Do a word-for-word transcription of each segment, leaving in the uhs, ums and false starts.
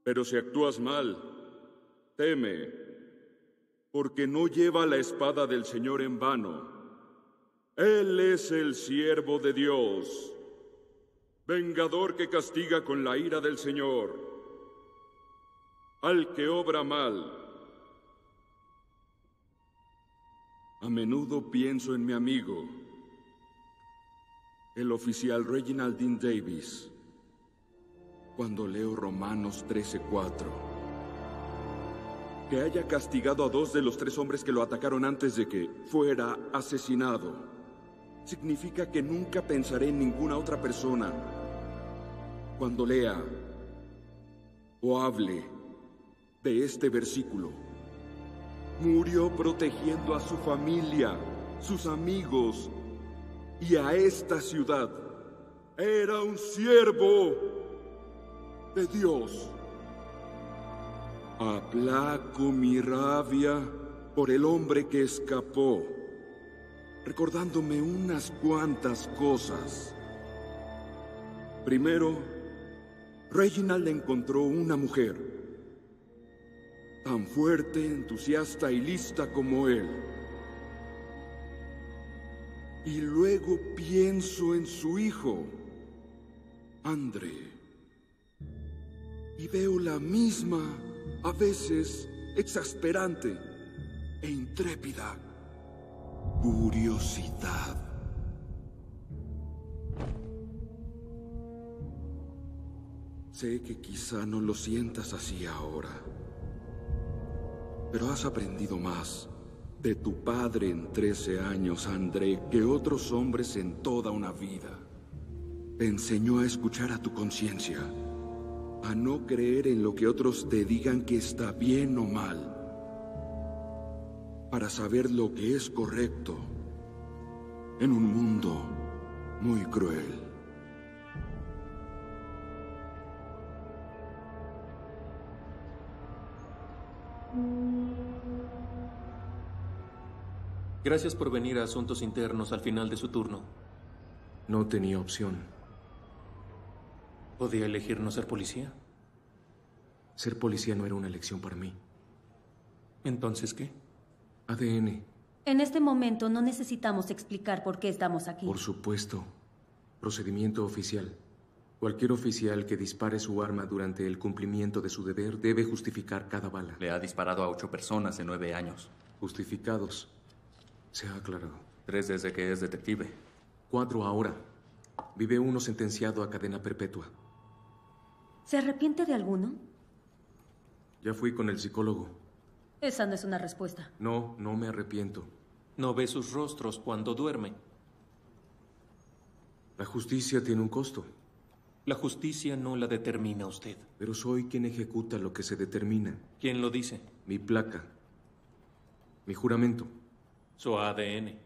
Pero si actúas mal, teme, porque no lleva la espada del Señor en vano. Él es el siervo de Dios, vengador que castiga con la ira del Señor al que obra mal. A menudo pienso en mi amigo, el oficial Reginald Dean Davis, cuando leo Romanos trece cuatro. Que haya castigado a dos de los tres hombres que lo atacaron antes de que fuera asesinado significa que nunca pensaré en ninguna otra persona cuando lea o hable de este versículo. Murió protegiendo a su familia, sus amigos y a esta ciudad. Era un siervo de Dios. Aplaco mi rabia por el hombre que escapó, recordándome unas cuantas cosas. Primero, Reginald encontró una mujer tan fuerte, entusiasta y lista como él. Y luego pienso en su hijo, André, y veo la misma, a veces exasperante e intrépida curiosidad. Sé que quizá no lo sientas así ahora, pero has aprendido más de tu padre en trece años, André, que otros hombres en toda una vida. Te enseñó a escuchar a tu conciencia, a no creer en lo que otros te digan que está bien o mal, para saber lo que es correcto en un mundo muy cruel. Gracias por venir a Asuntos Internos al final de su turno. No tenía opción. ¿Podía elegir no ser policía? Ser policía no era una elección para mí. ¿Entonces qué? A D N. En este momento no necesitamos explicar por qué estamos aquí. Por supuesto. Procedimiento oficial. Cualquier oficial que dispare su arma durante el cumplimiento de su deber debe justificar cada bala. Le ha disparado a ocho personas en nueve años. Justificados. Se ha aclarado. Tres desde que es detective. Cuatro ahora. Vive uno sentenciado a cadena perpetua. ¿Se arrepiente de alguno? Ya fui con el psicólogo. Esa no es una respuesta. No, no me arrepiento. No ve sus rostros cuando duerme. La justicia tiene un costo. La justicia no la determina usted. Pero soy quien ejecuta lo que se determina. ¿Quién lo dice? Mi placa. Mi juramento. Su A D N.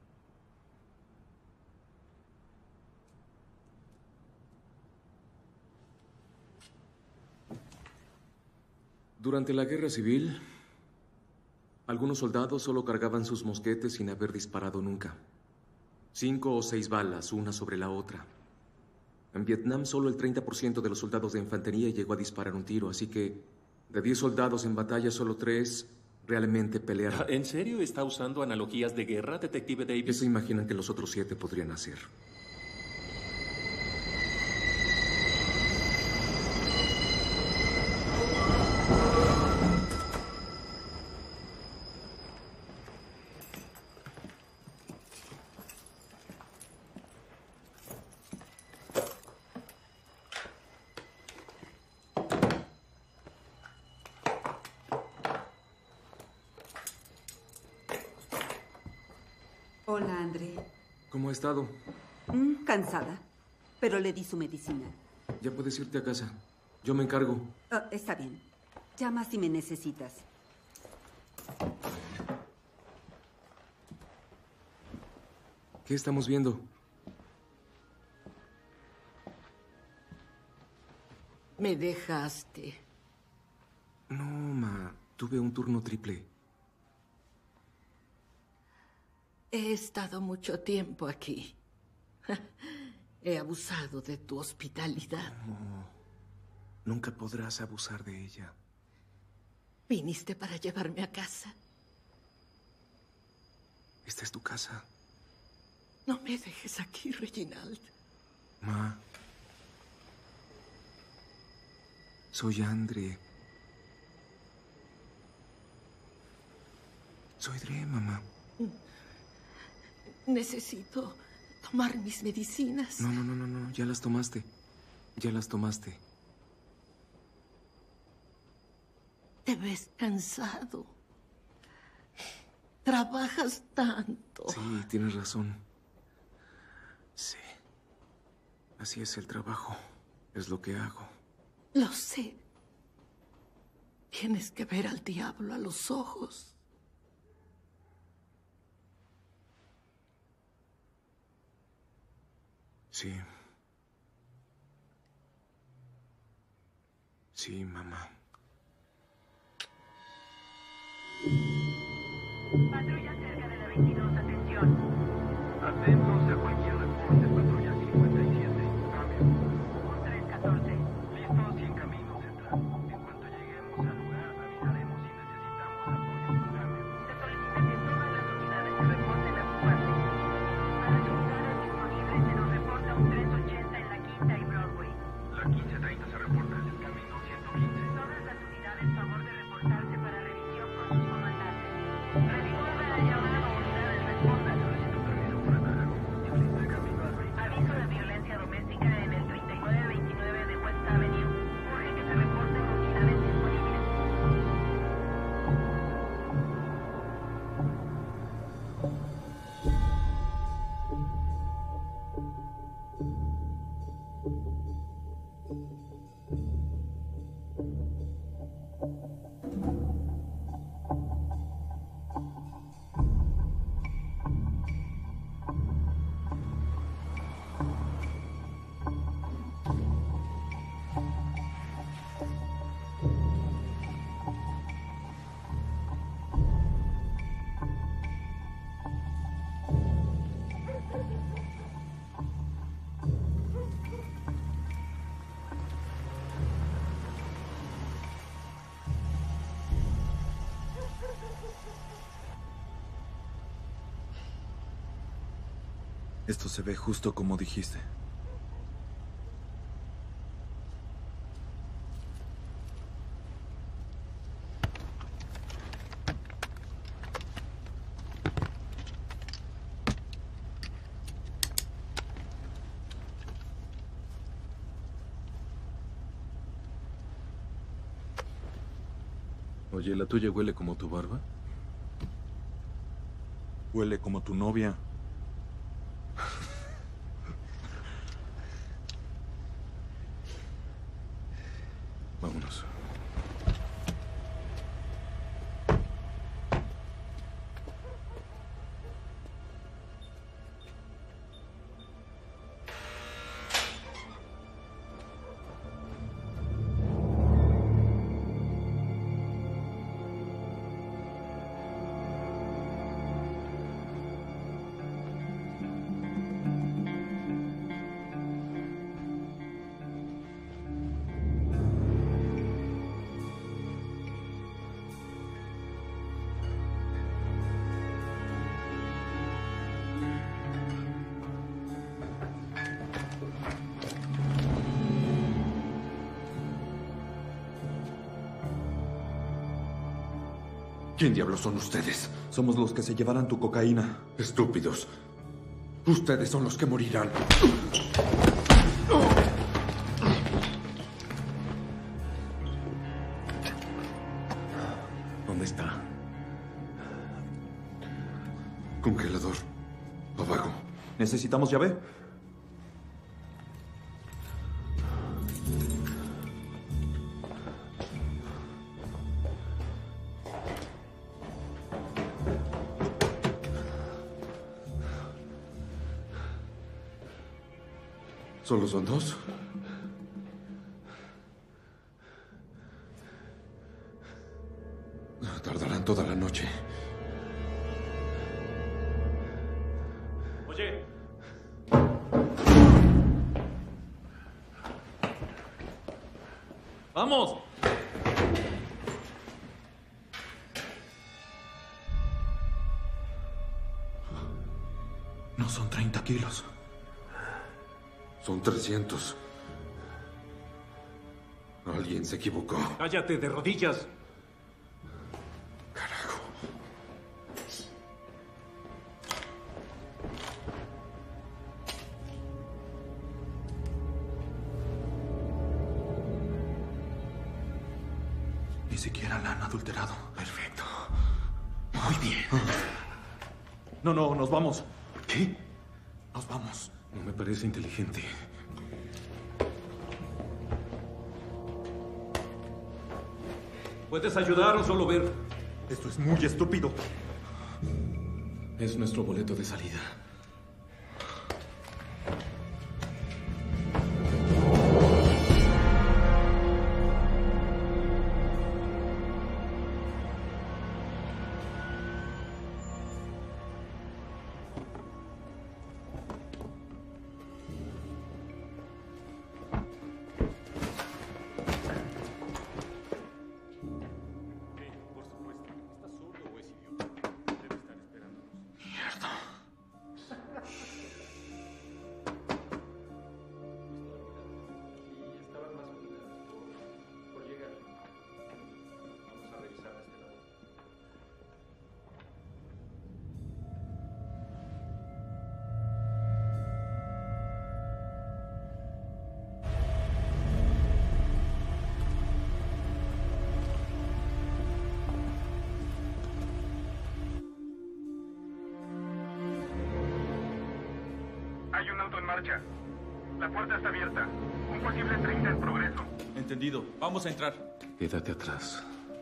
Durante la guerra civil, algunos soldados solo cargaban sus mosquetes sin haber disparado nunca. Cinco o seis balas, una sobre la otra. En Vietnam, solo el treinta por ciento de los soldados de infantería llegó a disparar un tiro, así que de diez soldados en batalla, solo tres realmente pelearon. ¿En serio está usando analogías de guerra, detective Davis? ¿Qué se imaginan que los otros siete podrían hacer? Hola, André. ¿Cómo ha estado? Mm, cansada, pero le di su medicina. Ya puedes irte a casa. Yo me encargo. Oh, está bien. Llama si me necesitas. ¿Qué estamos viendo? Me dejaste. No, ma. Tuve un turno triple. He estado mucho tiempo aquí. He abusado de tu hospitalidad. No. Nunca podrás abusar de ella. ¿Viniste para llevarme a casa? Esta es tu casa. No me dejes aquí, Reginald. Ma. Soy Andre. Soy Dre, mamá. Necesito tomar mis medicinas. No, no, no, no, no. Ya las tomaste. Ya las tomaste. Te ves cansado. Trabajas tanto. Sí, tienes razón. Sí. Así es el trabajo. Es lo que hago. Lo sé. Tienes que ver al diablo a los ojos. Sí. Sí, mamá. Patrulla cerca de la veintidós, atención. Atentos a cualquier reporte, patrulla cincuenta y siete. Cambio. Un tres catorce. Listos y en camino central. En cuanto lleguemos al lugar, avisaremos si necesitamos apoyo. Cambio. Se solicita que todas las unidades se reporten a su parte. Para las unidades disponibles se nos reporta un tres ochenta en la Quinta y Broadway. La quince treinta se reporta. Camino ciento quince. Todas las unidades, favor de reportarse para revisión con sus comandantes. Recuerda la llamada, unidades respondan. Solicito permiso para cargar combustible. Camino al veinte. Aviso de violencia doméstica en el treinta y nueve veintinueve de West Avenue. Urge que se reporten unidades disponibles. Esto se ve justo como dijiste. Oye, ¿la tuya huele como tu barba? Huele como tu novia. Vámonos. ¿Quién diablos son ustedes? Somos los que se llevarán tu cocaína. Estúpidos. Ustedes son los que morirán. ¿Dónde está? Congelador. Abajo. ¿Necesitamos llave? ¿Solo son dos? Tardarán toda la noche. Oye. ¡Vamos! No son treinta kilos. Son trescientos. Alguien se equivocó. ¡Cállate, de rodillas! Carajo. Ni siquiera la han adulterado. Perfecto. Muy bien. No, no, nos vamos. ¿Qué? Nos vamos. No me parece inteligente. ¿Puedes ayudar o solo ver? Esto es muy estúpido. Es nuestro boleto de salida. Hay un auto en marcha. La puerta está abierta. Un posible treinta en progreso. Entendido. Vamos a entrar. Quédate atrás.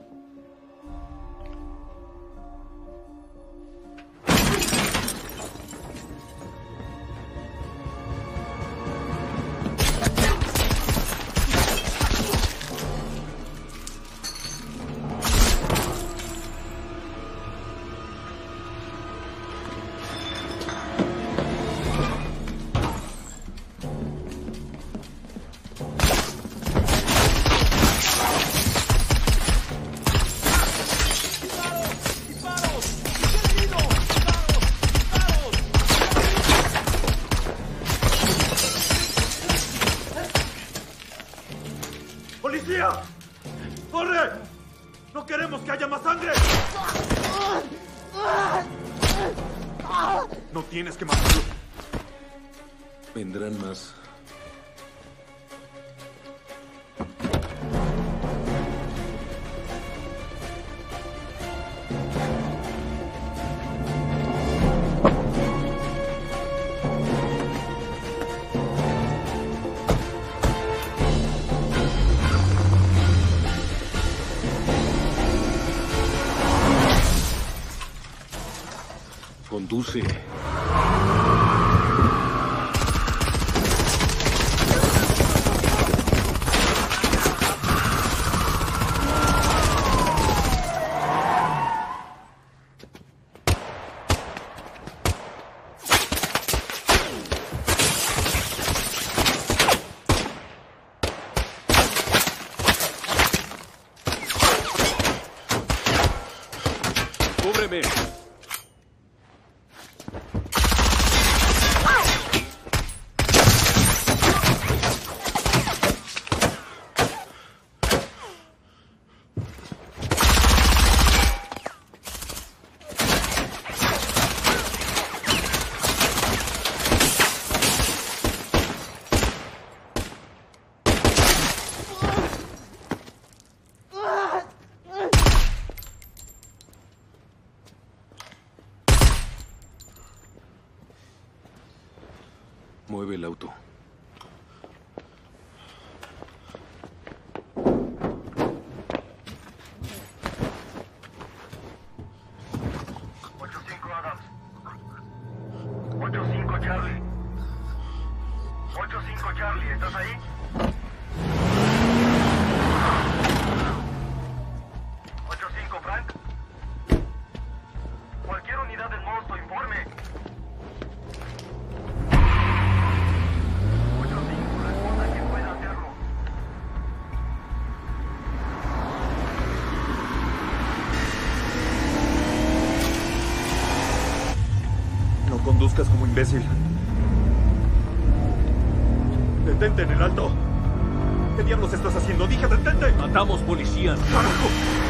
¡Policía! ¡Corre! ¡No queremos que haya más sangre! No tienes que matarlo. Vendrán más. Conduce. Cúbreme. Mueve el auto. ocho cinco Adams. ocho cinco Charlie. ocho cinco Charlie, ¿estás ahí? ocho cinco Frank. Cualquier unidad del monstruo, informe. ocho cinco, responda quien pueda hacerlo. conduzcas como imbécil. ¡Detente en el alto! ¿Qué diablos estás haciendo? ¡Dije, detente! Matamos policías. ¡Carajo!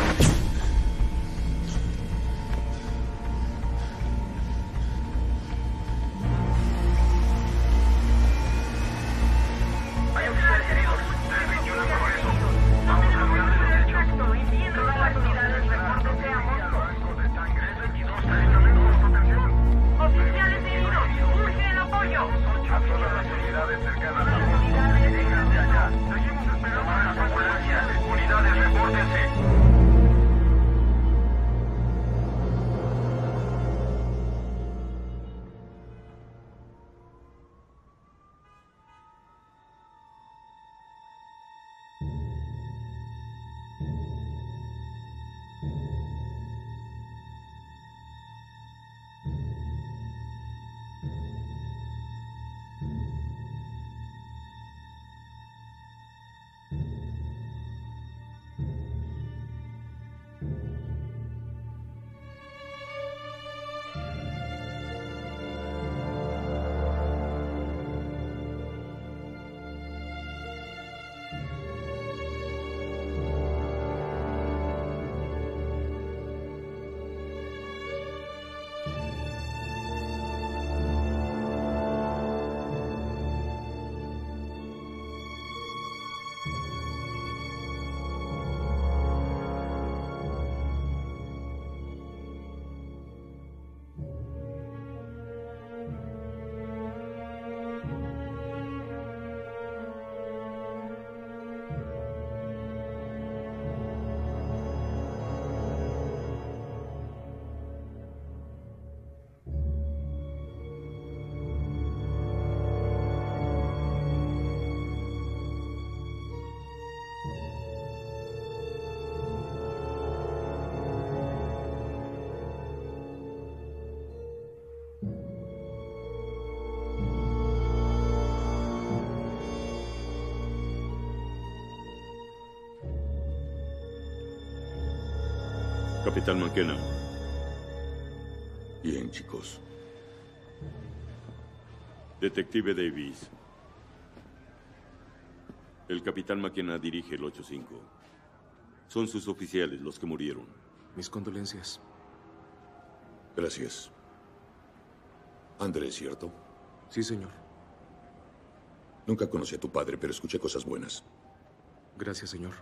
Hay oficiales heridos. tres veintiuno en progreso. Vamos al lugar de los hechos. Exacto. Envíen todas las unidades. Repórtense a Moscú. Rasgos de sangre. tres veintidós. Medicamentos. Atención. Oficiales heridos. Urge el apoyo. A todas las unidades cercanas a Moscú. Vengan de allá. Seguimos esperando a las ambulancias. Unidades, repórtense. Capitán McKenna. Bien, chicos. Detective Davis. El Capitán McKenna dirige el ocho cinco. Son sus oficiales los que murieron. Mis condolencias. Gracias. Andrés, ¿cierto? Sí, señor. Nunca conocí a tu padre, pero escuché cosas buenas. Gracias, señor.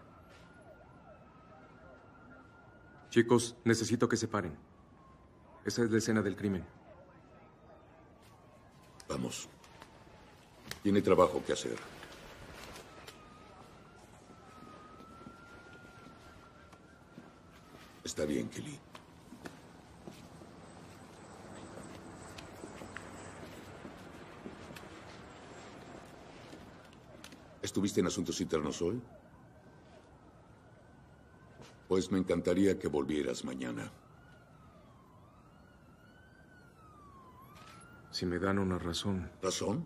Chicos, necesito que se paren. Esa es la escena del crimen. Vamos. Tiene trabajo que hacer. Está bien, Kelly. ¿Estuviste en Asuntos Internos hoy? Pues me encantaría que volvieras mañana. Si me dan una razón. ¿Razón?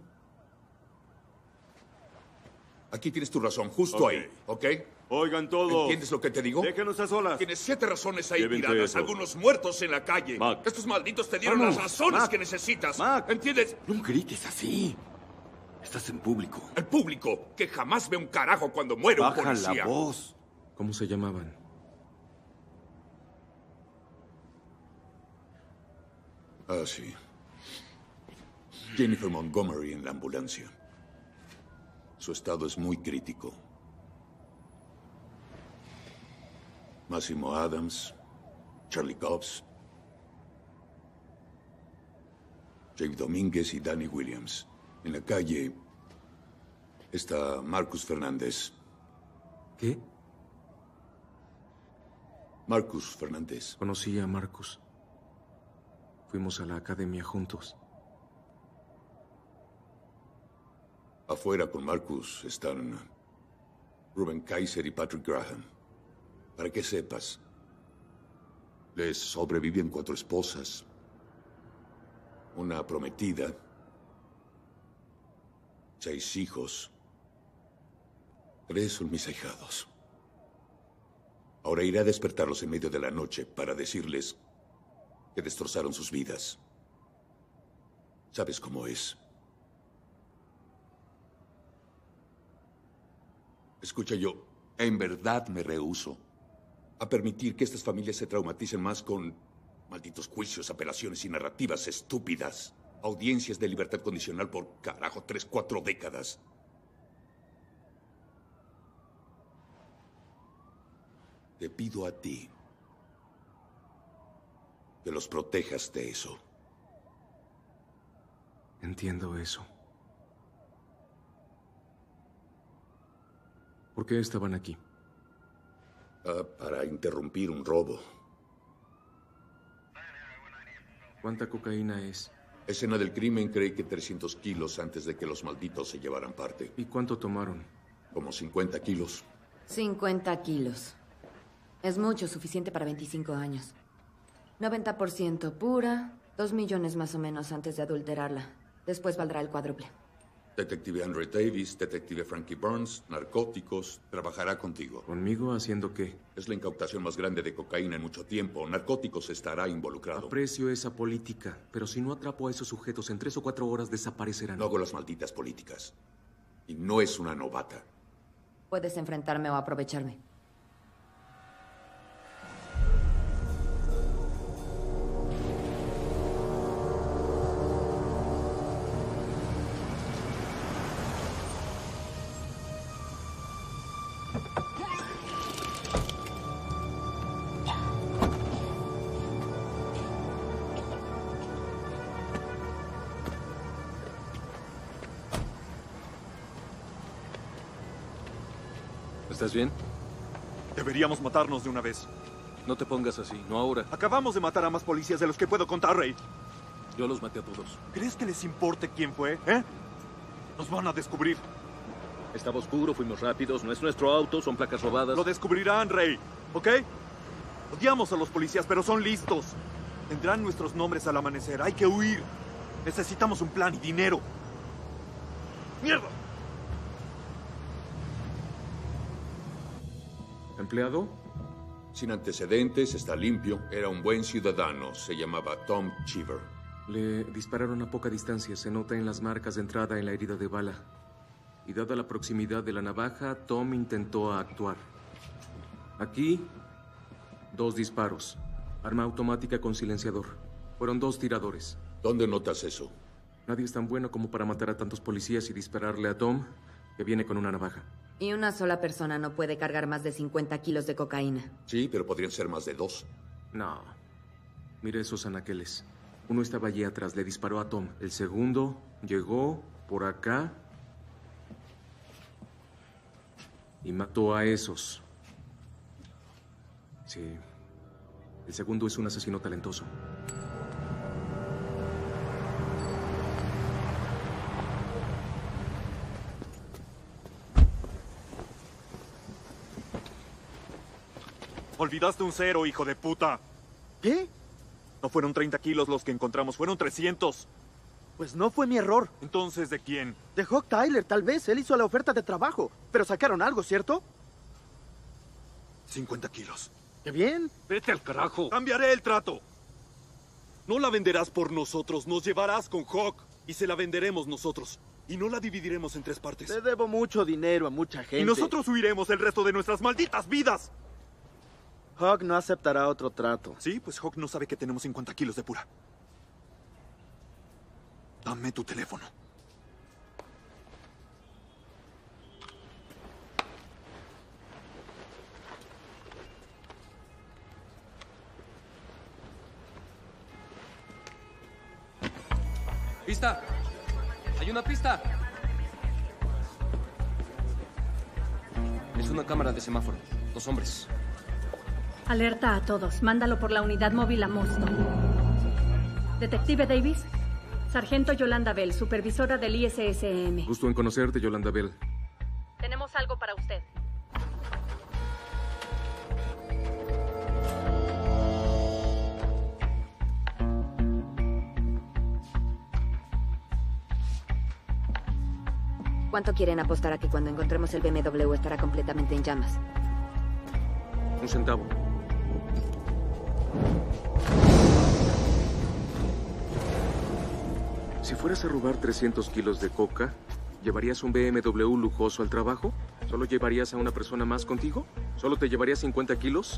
Aquí tienes tu razón, justo Ok. ahí, ¿ok? Oigan todos. ¿Entiendes lo que te digo? Déjenos a solas. Tienes siete razones ahí Llévense tiradas, eso. algunos muertos en la calle. Mac. Estos malditos te dieron Vamos. las razones Mac. que necesitas. Mac. ¿Entiendes? No grites así. Estás en público. El público, que jamás ve un carajo cuando muere un Baja policía. la voz. ¿Cómo se llamaban? Ah, sí. Jennifer Montgomery en la ambulancia. Su estado es muy crítico. Máximo Adams, Charlie Cobbs, Jake Domínguez y Danny Williams. En la calle está Marcus Fernández. ¿Qué? Marcus Fernández. Conocí a Marcus. Fuimos a la academia juntos. Afuera con Marcus están Ruben Kaiser y Patrick Graham. Para que sepas, les sobreviven cuatro esposas, una prometida, seis hijos, tres son mis ahijados. Ahora iré a despertarlos en medio de la noche para decirles que destrozaron sus vidas. Sabes cómo es. Escucha, yo en verdad me rehúso a permitir que estas familias se traumaticen más con malditos juicios, apelaciones y narrativas estúpidas. Audiencias de libertad condicional por, carajo, tres, cuatro décadas. Te pido a ti que los protejas de eso. Entiendo eso. ¿Por qué estaban aquí? Uh, para interrumpir un robo. ¿Cuánta cocaína es? Escena del crimen cree que trescientos kilos antes de que los malditos se llevaran parte. ¿Y cuánto tomaron? Como cincuenta kilos. cincuenta kilos. Es mucho, suficiente para veinticinco años. noventa por ciento pura, dos millones más o menos antes de adulterarla. Después valdrá el cuádruple. Detective Andre Davis, detective Frankie Burns, narcóticos, trabajará contigo. ¿Conmigo haciendo qué? Es la incautación más grande de cocaína en mucho tiempo. Narcóticos estará involucrado. Aprecio esa política, pero si no atrapo a esos sujetos en tres o cuatro horas desaparecerán. No hago las malditas políticas. Y no es una novata. Puedes enfrentarme o aprovecharme. ¿Estás bien? Deberíamos matarnos de una vez. No te pongas así, no ahora. Acabamos de matar a más policías de los que puedo contar, Rey. Yo los maté a todos. ¿Crees que les importe quién fue, eh? Nos van a descubrir. Estaba oscuro, fuimos rápidos, no es nuestro auto, son placas robadas. Lo descubrirán, Rey, ¿ok? Odiamos a los policías, pero son listos. Tendrán nuestros nombres al amanecer. Hay que huir. Necesitamos un plan y dinero. ¡Mierda! ¿Empleado? Sin antecedentes, está limpio. Era un buen ciudadano. Se llamaba Tom Cheever. Le dispararon a poca distancia. Se nota en las marcas de entrada en la herida de bala. Y dada la proximidad de la navaja, Tom intentó actuar. Aquí, dos disparos. Arma automática con silenciador. Fueron dos tiradores. ¿Dónde notas eso? Nadie es tan bueno como para matar a tantos policías y dispararle a Tom, que viene con una navaja. Y una sola persona no puede cargar más de cincuenta kilos de cocaína. Sí, pero podrían ser más de dos. No. Mire esos anaqueles. Uno estaba allí atrás, le disparó a Tom. El segundo llegó por acá y mató a esos. Sí. El segundo es un asesino talentoso. Olvidaste un cero, hijo de puta. ¿Qué? No fueron treinta kilos los que encontramos, fueron trescientos. Pues no fue mi error. Entonces, ¿de quién? De Hawk Tyler, tal vez. Él hizo la oferta de trabajo. Pero sacaron algo, ¿cierto? cincuenta kilos. ¡Qué bien! ¡Vete al carajo! ¡Cambiaré el trato! No la venderás por nosotros, nos llevarás con Hawk y se la venderemos nosotros. Y no la dividiremos en tres partes. Te debo mucho dinero a mucha gente. Y nosotros huiremos el resto de nuestras malditas vidas. Hawk no aceptará otro trato. Sí, pues Hawk no sabe que tenemos cincuenta kilos de pura. Dame tu teléfono. ¡Pista! ¡Hay una pista! Es una cámara de semáforo. Dos hombres. Alerta a todos. Mándalo por la unidad móvil a Mosto. Detective Davis. Sargento Yolanda Bell, supervisora del I S S M. Gusto en conocerte, Yolanda Bell. Tenemos algo para usted. ¿Cuánto quieren apostar a que cuando encontremos el B M W estará completamente en llamas? Un centavo. Si fueras a robar trescientos kilos de coca, ¿llevarías un B M W lujoso al trabajo? ¿Solo llevarías a una persona más contigo? ¿Solo te llevarías cincuenta kilos?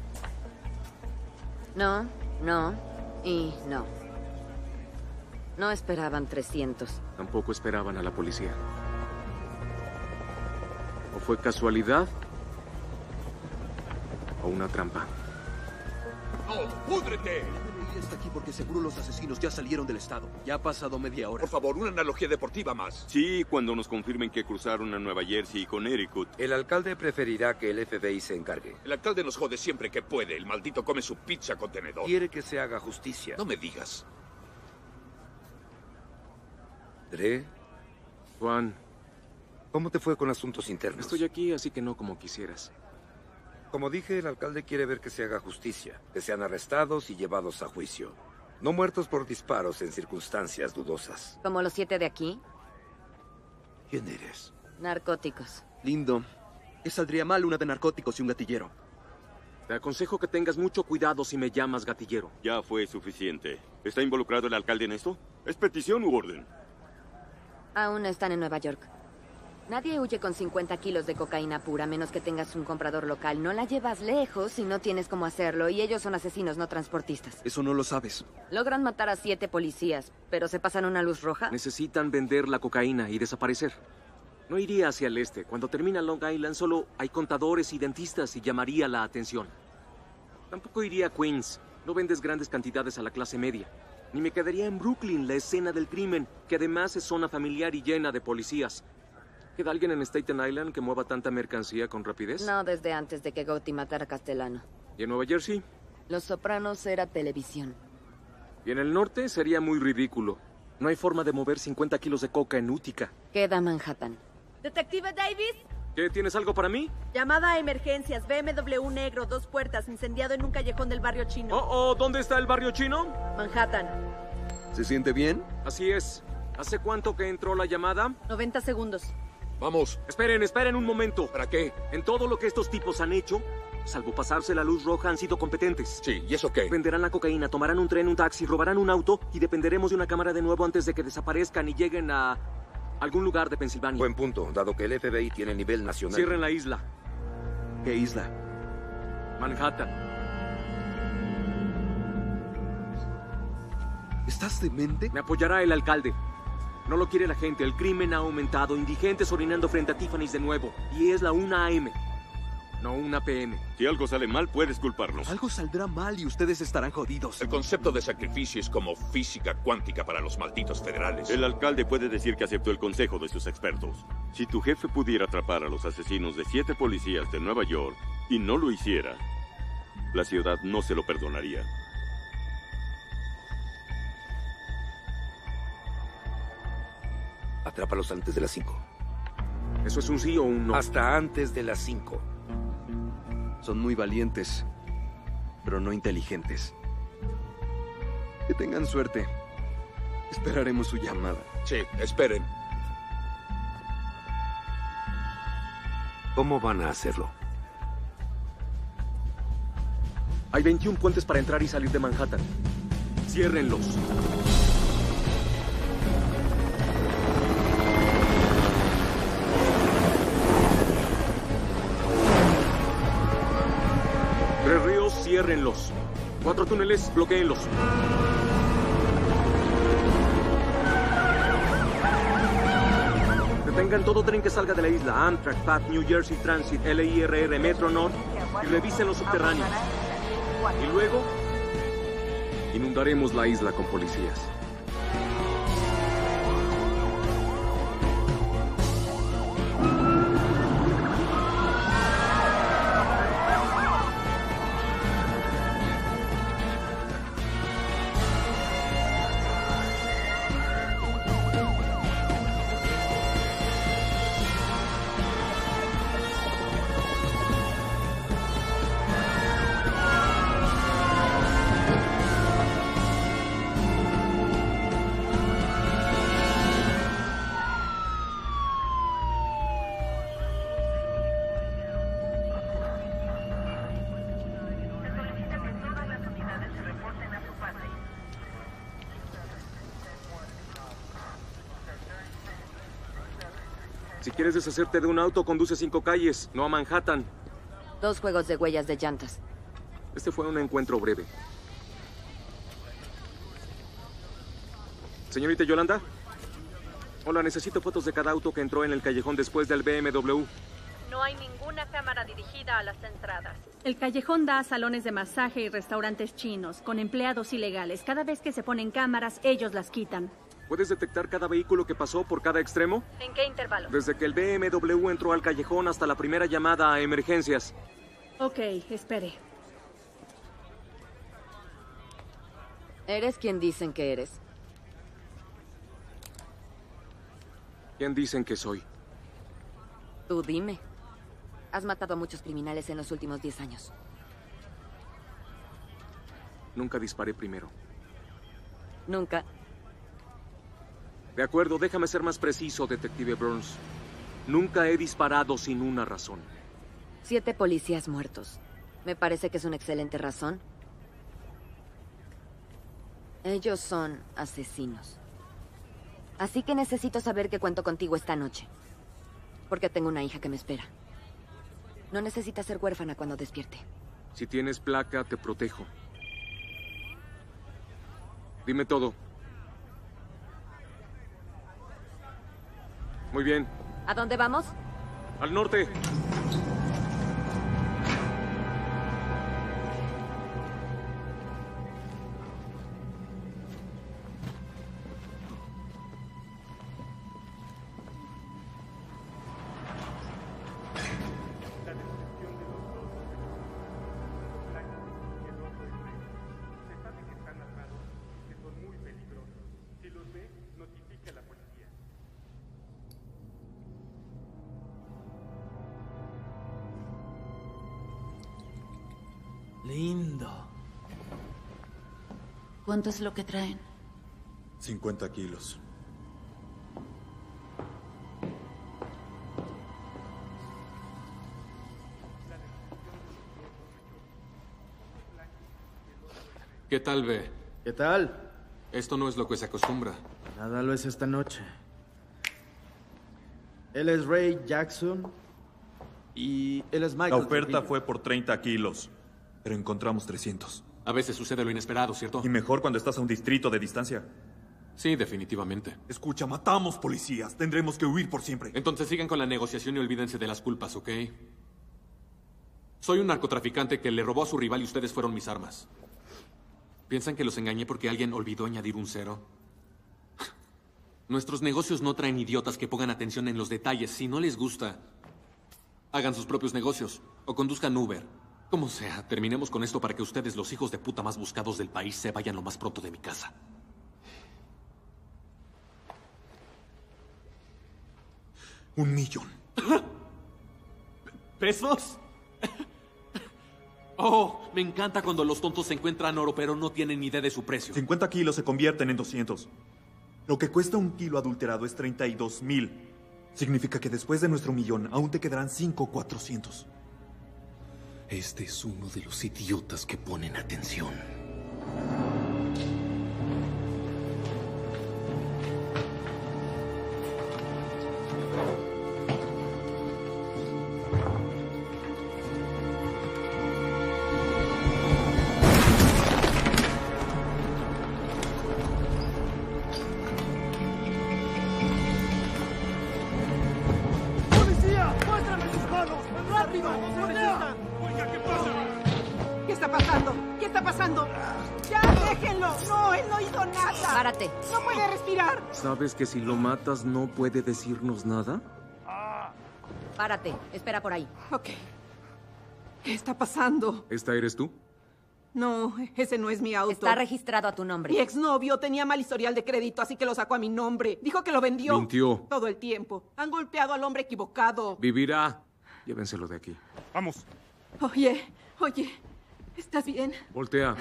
No, no y no. No esperaban trescientos. Tampoco esperaban a la policía. ¿O fue casualidad? ¿O una trampa? ¡No, púdrete! Está aquí porque seguro los asesinos ya salieron del estado. Ya ha pasado media hora. Por favor, una analogía deportiva más. Sí, cuando nos confirmen que cruzaron a Nueva Jersey y Connecticut. El alcalde preferirá que el F B I se encargue. El alcalde nos jode siempre que puede. El maldito come su pizza con tenedor. Quiere que se haga justicia. No me digas. Dre. Juan. ¿Cómo te fue con asuntos internos? Estoy aquí, así que no como quisieras. Como dije, el alcalde quiere ver que se haga justicia, que sean arrestados y llevados a juicio. No muertos por disparos en circunstancias dudosas. ¿Como los siete de aquí? ¿Quién eres? Narcóticos. Lindo. ¿Qué saldría mal una de narcóticos y un gatillero? Te aconsejo que tengas mucho cuidado si me llamas gatillero. Ya fue suficiente. ¿Está involucrado el alcalde en esto? ¿Es petición u orden? Aún están en Nueva York. Nadie huye con cincuenta kilos de cocaína pura, a menos que tengas un comprador local. No la llevas lejos y no tienes cómo hacerlo, y ellos son asesinos, no transportistas. Eso no lo sabes. Logran matar a siete policías, pero se pasan una luz roja. Necesitan vender la cocaína y desaparecer. No iría hacia el este. Cuando termina Long Island solo hay contadores y dentistas y llamaría la atención. Tampoco iría a Queens. No vendes grandes cantidades a la clase media. Ni me quedaría en Brooklyn, la escena del crimen, que además es zona familiar y llena de policías. ¿Queda alguien en Staten Island que mueva tanta mercancía con rapidez? No, desde antes de que Gotti matara a Castellano. ¿Y en Nueva Jersey? Los Sopranos era televisión. Y en el norte sería muy ridículo. No hay forma de mover cincuenta kilos de coca en Utica. Queda Manhattan. ¿Detective Davis? ¿Qué? ¿Tienes algo para mí? Llamada a emergencias. B M W negro, dos puertas, incendiado en un callejón del barrio chino. Oh, oh, ¿dónde está el barrio chino? Manhattan. ¿Se siente bien? Así es. ¿Hace cuánto que entró la llamada? noventa segundos. Vamos. Esperen, esperen un momento. ¿Para qué? En todo lo que estos tipos han hecho, salvo pasarse la luz roja, han sido competentes. Sí, ¿y eso qué? Venderán la cocaína, tomarán un tren, un taxi, robarán un auto y dependeremos de una cámara de nuevo antes de que desaparezcan y lleguen a algún lugar de Pensilvania. Buen punto, dado que el F B I tiene nivel nacional. Cierren la isla. ¿Qué isla? Manhattan. ¿Estás demente? Me apoyará el alcalde. No lo quiere la gente. El crimen ha aumentado. Indigentes orinando frente a Tiffany's de nuevo. Y es la una a eme. No una pe eme. Si algo sale mal, puedes culparnos. Algo saldrá mal y ustedes estarán jodidos. El concepto de sacrificio es como física cuántica para los malditos federales. El alcalde puede decir que aceptó el consejo de sus expertos. Si tu jefe pudiera atrapar a los asesinos de siete policías de Nueva York y no lo hiciera, la ciudad no se lo perdonaría. Atrápalos antes de las cinco. ¿Eso es un sí o un no? Hasta antes de las cinco. Son muy valientes, pero no inteligentes. Que tengan suerte. Esperaremos su llamada. Sí, esperen. ¿Cómo van a hacerlo? Hay veintiún puentes para entrar y salir de Manhattan. Ciérrenlos. Tres ríos, ciérrenlos. Cuatro túneles, bloquéenlos. Detengan todo tren que salga de la isla. Amtrak, P A T, New Jersey Transit, L I R R, Metro North. Y revisen los subterráneos. Y luego, inundaremos la isla con policías. Si quieres deshacerte de un auto, conduce cinco calles, no a Manhattan. Dos juegos de huellas de llantas. Este fue un encuentro breve. Señorita Yolanda. Hola, necesito fotos de cada auto que entró en el callejón después del B M W. No hay ninguna cámara dirigida a las entradas. El callejón da a salones de masaje y restaurantes chinos, con empleados ilegales. Cada vez que se ponen cámaras, ellos las quitan. ¿Puedes detectar cada vehículo que pasó por cada extremo? ¿En qué intervalo? Desde que el B M W entró al callejón hasta la primera llamada a emergencias. Ok, espere. ¿Eres quien dicen que eres? ¿Quién dicen que soy? Tú dime. Has matado a muchos criminales en los últimos diez años. Nunca disparé primero. ¿Nunca? De acuerdo, déjame ser más preciso, detective Burns. Nunca he disparado sin una razón. Siete policías muertos. Me parece que es una excelente razón. Ellos son asesinos. Así que necesito saber que cuento contigo esta noche. Porque tengo una hija que me espera. No necesitas ser huérfana cuando despierte. Si tienes placa, te protejo. Dime todo. Muy bien. ¿A dónde vamos? Al norte. Lindo. ¿Cuánto es lo que traen? cincuenta kilos. ¿Qué tal, B? ¿Qué tal? Esto no es lo que se acostumbra. Nada lo es esta noche. Él es Ray Jackson y él es Michael. La oferta Trujillo. fue por treinta kilos, pero encontramos trescientos. A veces sucede lo inesperado, ¿cierto? Y mejor cuando estás a un distrito de distancia. Sí, definitivamente. Escucha, matamos policías. Tendremos que huir por siempre. Entonces sigan con la negociación y olvídense de las culpas, ¿ok? Soy un narcotraficante que le robó a su rival y ustedes fueron mis armas. ¿Piensan que los engañé porque alguien olvidó añadir un cero? Nuestros negocios no traen idiotas que pongan atención en los detalles. Si no les gusta, hagan sus propios negocios o conduzcan Uber. Como sea, terminemos con esto para que ustedes, los hijos de puta más buscados del país, se vayan lo más pronto de mi casa. Un millón. ¿Pesos? Oh, me encanta cuando los tontos encuentran oro, pero no tienen ni idea de su precio. cincuenta kilos se convierten en doscientos. Lo que cuesta un kilo adulterado es treinta y dos mil. Significa que después de nuestro millón, aún te quedarán cinco cuatrocientos. Este es uno de los idiotas que ponen atención. ¡Policía! ¡Muéstrame sus manos! ¡Rápido! ¡Voltea! Oiga, ¿qué pasa? ¿Qué está pasando? ¿Qué está pasando? ¡Ya, déjenlo! ¡No, él no hizo nada! ¡Párate! ¡No puede respirar! ¿Sabes que si lo matas no puede decirnos nada? Párate. Espera por ahí. Ok. ¿Qué está pasando? ¿Esta eres tú? No, ese no es mi auto. Está registrado a tu nombre. Mi exnovio tenía mal historial de crédito, así que lo sacó a mi nombre. Dijo que lo vendió. Mintió. Todo el tiempo. Han golpeado al hombre equivocado. Vivirá. Llévenselo de aquí. Vamos. Oye, oye. ¿Estás bien? Voltea.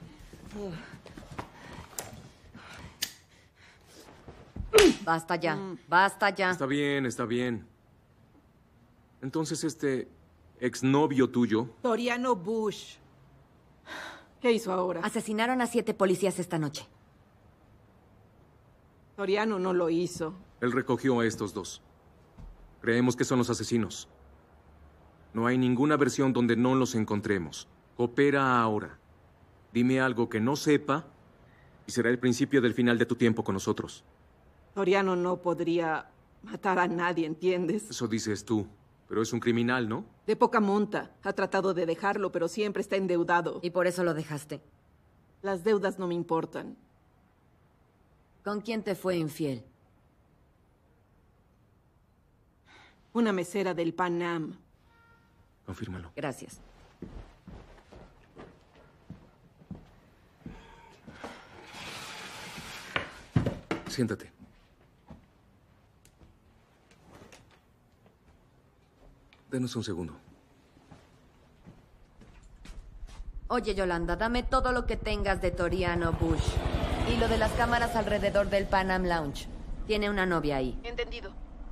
Basta ya. Basta ya. Está bien, está bien. Entonces este exnovio tuyo... Toriano Bush. ¿Qué hizo ahora? Asesinaron a siete policías esta noche. Toriano no lo hizo. Él recogió a estos dos. Creemos que son los asesinos. No hay ninguna versión donde no los encontremos. Coopera ahora. Dime algo que no sepa y será el principio del final de tu tiempo con nosotros. Toriano no podría matar a nadie, ¿entiendes? Eso dices tú, pero es un criminal, ¿no? De poca monta. Ha tratado de dejarlo, pero siempre está endeudado. Y por eso lo dejaste. Las deudas no me importan. ¿Con quién te fue infiel? Una mesera del Pan Am. Confírmalo. Gracias. Siéntate. Denos un segundo. Oye, Yolanda, dame todo lo que tengas de Toriano Bush. Y lo de las cámaras alrededor del Pan Am Lounge. Tiene una novia ahí. Entendido.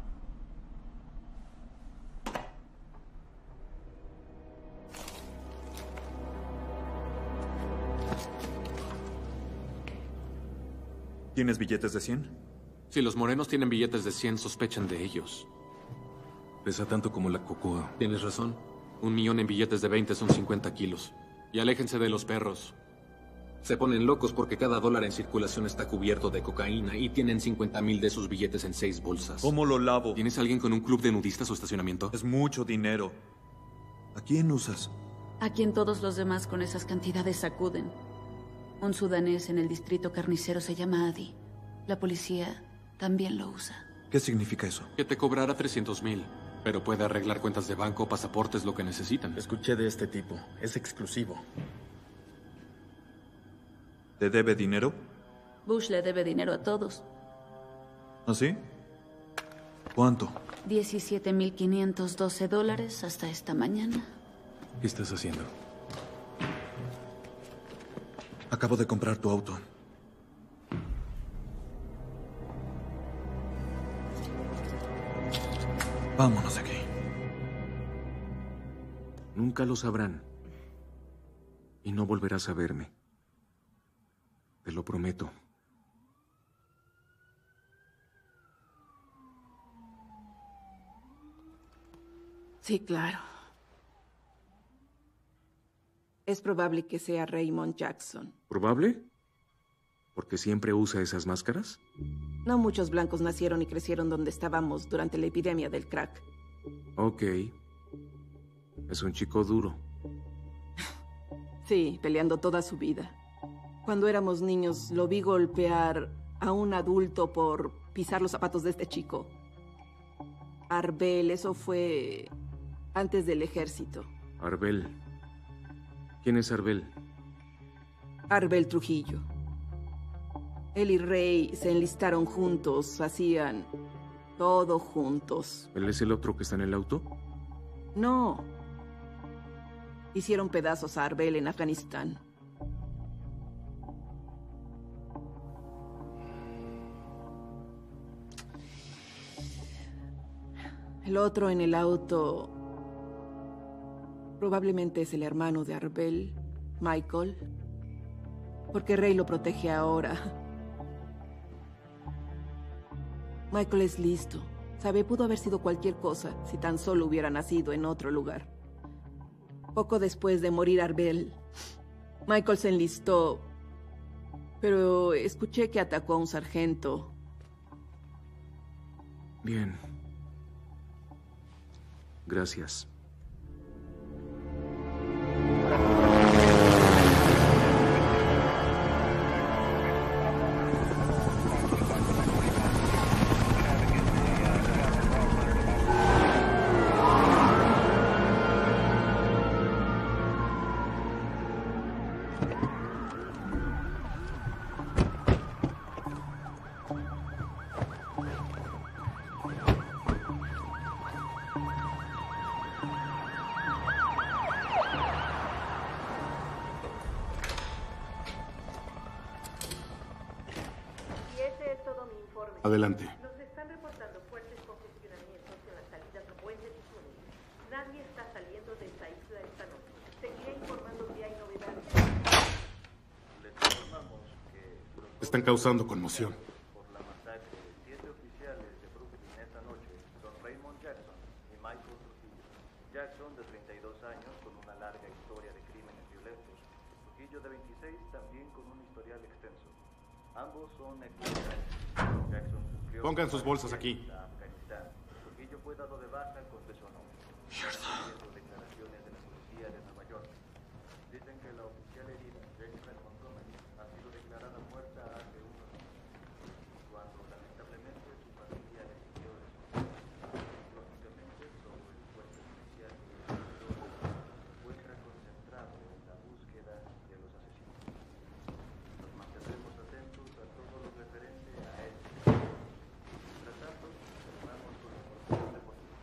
¿Tienes billetes de cien? Si los morenos tienen billetes de cien, sospechan de ellos. Pesa tanto como la cocoa. Tienes razón. Un millón en billetes de veinte son cincuenta kilos. Y aléjense de los perros. Se ponen locos porque cada dólar en circulación está cubierto de cocaína y tienen cincuenta mil de esos billetes en seis bolsas. ¿Cómo lo lavo? ¿Tienes alguien con un club de nudistas o estacionamiento? Es mucho dinero. ¿A quién usas? A quien todos los demás con esas cantidades sacuden. Un sudanés en el distrito carnicero se llama Adi. La policía también lo usa. ¿Qué significa eso? Que te cobrará trescientos mil, pero puede arreglar cuentas de banco, pasaportes, lo que necesitan. Escuché de este tipo. Es exclusivo. ¿Te debe dinero? Bush le debe dinero a todos. ¿Ah, sí? ¿Cuánto? diecisiete mil quinientos doce dólares hasta esta mañana. ¿Qué estás haciendo? Acabo de comprar tu auto. Vámonos de aquí. Nunca lo sabrán. Y no volverás a verme. Te lo prometo. Sí, claro. Es probable que sea Raymond Jackson. ¿Probable? ¿Porque siempre usa esas máscaras? No muchos blancos nacieron y crecieron donde estábamos durante la epidemia del crack. Ok. Es un chico duro. Sí, peleando toda su vida. Cuando éramos niños, lo vi golpear a un adulto por pisar los zapatos de este chico. Arbel, eso fue antes del ejército. Arbel. ¿Quién es Arbel? Arbel Trujillo. Él y Rey se enlistaron juntos, hacían todo juntos. ¿Él es el otro que está en el auto? No. Hicieron pedazos a Arbel en Afganistán. El otro en el auto probablemente es el hermano de Arbel, Michael, porque Rey lo protege ahora. Michael es listo. Sabe, pudo haber sido cualquier cosa si tan solo hubiera nacido en otro lugar. Poco después de morir Arbel, Michael se enlistó, pero escuché que atacó a un sargento. Bien. Gracias. Adelante. Nos están reportando fuertes congestionamientos en las salidas a puentes y túneles. Nadie está saliendo de esta isla esta noche. Seguiré informando si hay novedades. Les informamos que... Están causando conmoción. Por la masacre de siete oficiales de Brooklyn esta noche, son Raymond Jackson Jackson, de treinta y dos años, con una larga historia de crímenes violentos. Trujillo, de veintiséis, también con un historial extenso. Ambos son extranjeros. Jackson sufrió... Pongan sus bolsas aquí. ...a Afganistán. Trujillo fue dado de baja con peso no. Mierda. Declaraciones de la policía de Nueva York. Dicen que la oficial herida, Jennifer Montgomery, ha sido declarada muerta hace unos días, cuando lamentablemente su familia decidió descubrir. Lógicamente, todo el cuerpo policial que se encuentra concentrado en la búsqueda de los asesinos. Nos mantendremos atentos a todo lo referente a este. Mientras tanto, continuamos con la información deportiva.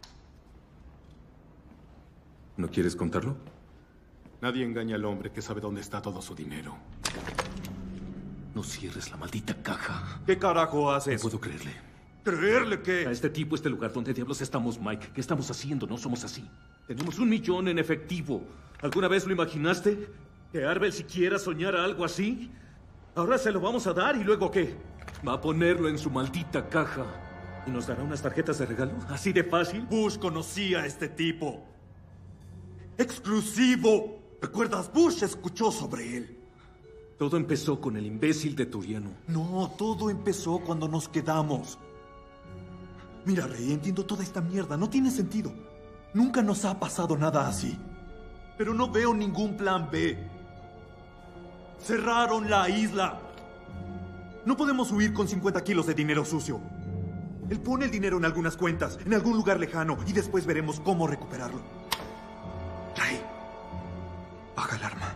¿No quieres contarlo? Nadie engaña al hombre que sabe dónde está todo su dinero. No cierres la maldita caja. ¿Qué carajo haces? No puedo creerle. ¿Creerle qué? A este tipo, este lugar, ¿dónde diablos estamos, Mike? ¿Qué estamos haciendo? No somos así. Tenemos un millón en efectivo. ¿Alguna vez lo imaginaste? ¿Que Arbel siquiera soñara algo así? Ahora se lo vamos a dar y luego ¿qué? Va a ponerlo en su maldita caja. ¿Y nos dará unas tarjetas de regalo? ¿Así de fácil? Bush conocía a este tipo. ¡Exclusivo! ¿Recuerdas? Bush escuchó sobre él. Todo empezó con el imbécil de Turiano. No, todo empezó cuando nos quedamos. Mira, Rey, entiendo toda esta mierda. No tiene sentido. Nunca nos ha pasado nada así. Pero no veo ningún plan B. Cerraron la isla. No podemos huir con cincuenta kilos de dinero sucio. Él pone el dinero en algunas cuentas, en algún lugar lejano, y después veremos cómo recuperarlo. Rey, baja el arma.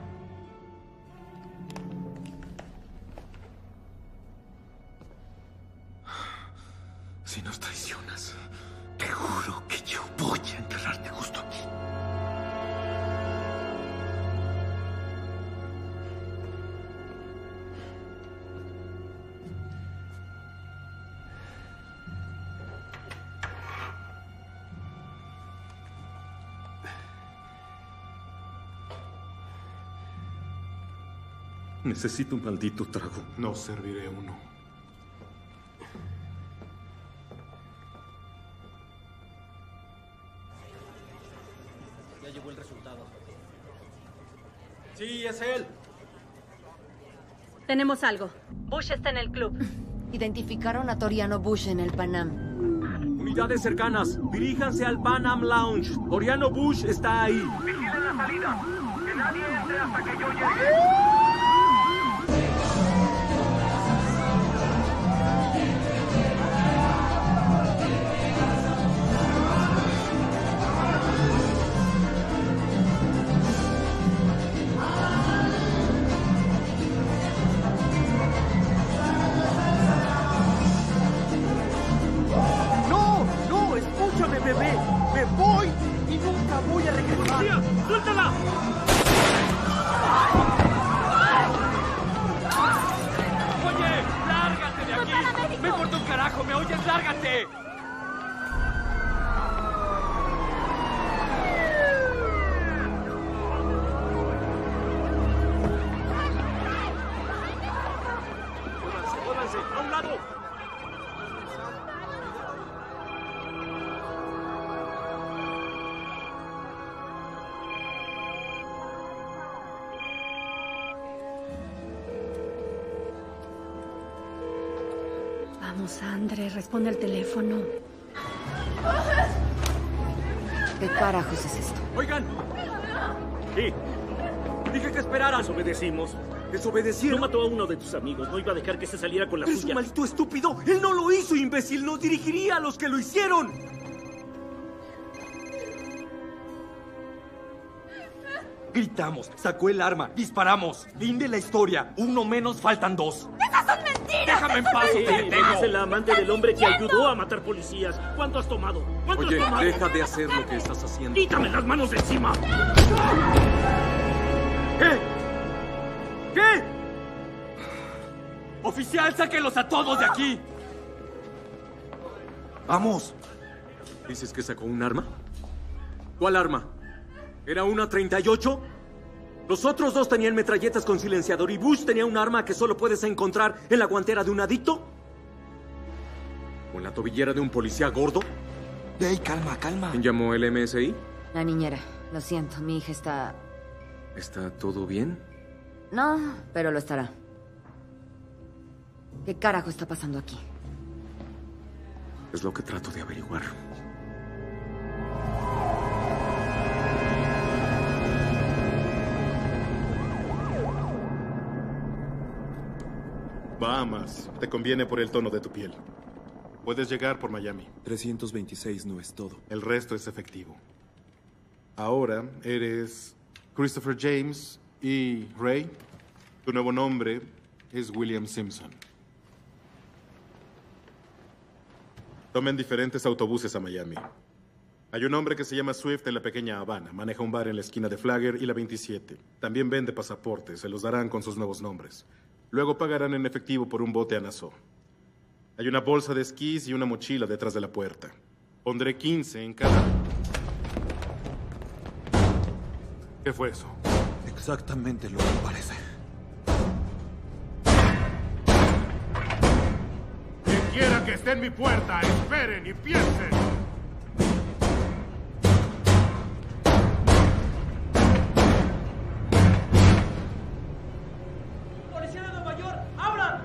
Si nos traicionas, te juro que yo voy a enterrarte justo aquí. Necesito un maldito trago. No serviré uno. Ya llegó el resultado. Sí, es él. Tenemos algo. Bush está en el club. Identificaron a Toriano Bush en el Pan Am. Unidades cercanas, diríjanse al Pan Am Lounge. Toriano Bush está ahí. Vigilen la salida. Que nadie entre hasta que yo llegue. Bebé, me voy y nunca voy a regresar. ¡Policía! ¡Suéltala! Oye, lárgate de aquí. Me importa un carajo, ¿me oyes? ¡Lárgate! ¡Muévanse, muévanse! ¡A un lado! Vamos, Andre, responde al teléfono. ¿Qué carajos es esto? ¡Oigan! Sí. Dije que esperaran. Desobedecimos. ¿Desobedecieron? No mató a uno de tus amigos. No iba a dejar que se saliera con la suya. ¡Es un maldito estúpido! ¡Él no lo hizo, imbécil! ¡Nos dirigiría a los que lo hicieron! Gritamos, sacó el arma, disparamos. Fin de la historia. Uno menos, faltan dos. ¡Esas son mentiras! ¡Déjame en paz, Sí, te detengo! es el amante del hombre que ayudó a matar policías. ¿Cuánto has tomado? ¿Cuánto Oye, has tomado? deja de hacer lo que estás haciendo. ¡Quítame las manos de encima! ¿Qué? ¿Qué? Oficial, sáquelos a todos de aquí. Vamos. ¿Dices que sacó un arma? ¿Cuál arma? ¿Era una treinta y ocho? Los otros dos tenían metralletas con silenciador y Bush tenía un arma que solo puedes encontrar en la guantera de un adicto. ¿O en la tobillera de un policía gordo? Hey, calma, calma. ¿Quién llamó el M S I? La niñera. Lo siento, mi hija está... ¿Está todo bien? No, pero lo estará. ¿Qué carajo está pasando aquí? Es lo que trato de averiguar. Bahamas. Te conviene por el tono de tu piel. Puedes llegar por Miami. trescientos veintiséis no es todo. El resto es efectivo. Ahora eres Christopher James y Ray. Tu nuevo nombre es William Simpson. Tomen diferentes autobuses a Miami. Hay un hombre que se llama Swift en la pequeña Habana. Maneja un bar en la esquina de Flagger y la veintisiete. También vende pasaportes. Se los darán con sus nuevos nombres. Luego pagarán en efectivo por un bote a Nassau. Hay una bolsa de esquís y una mochila detrás de la puerta. Pondré quince en cada... ¿Qué fue eso? Exactamente lo que parece. Quien quiera que esté en mi puerta, esperen y piensen. ¡Policía de Nueva York! ¡Abran!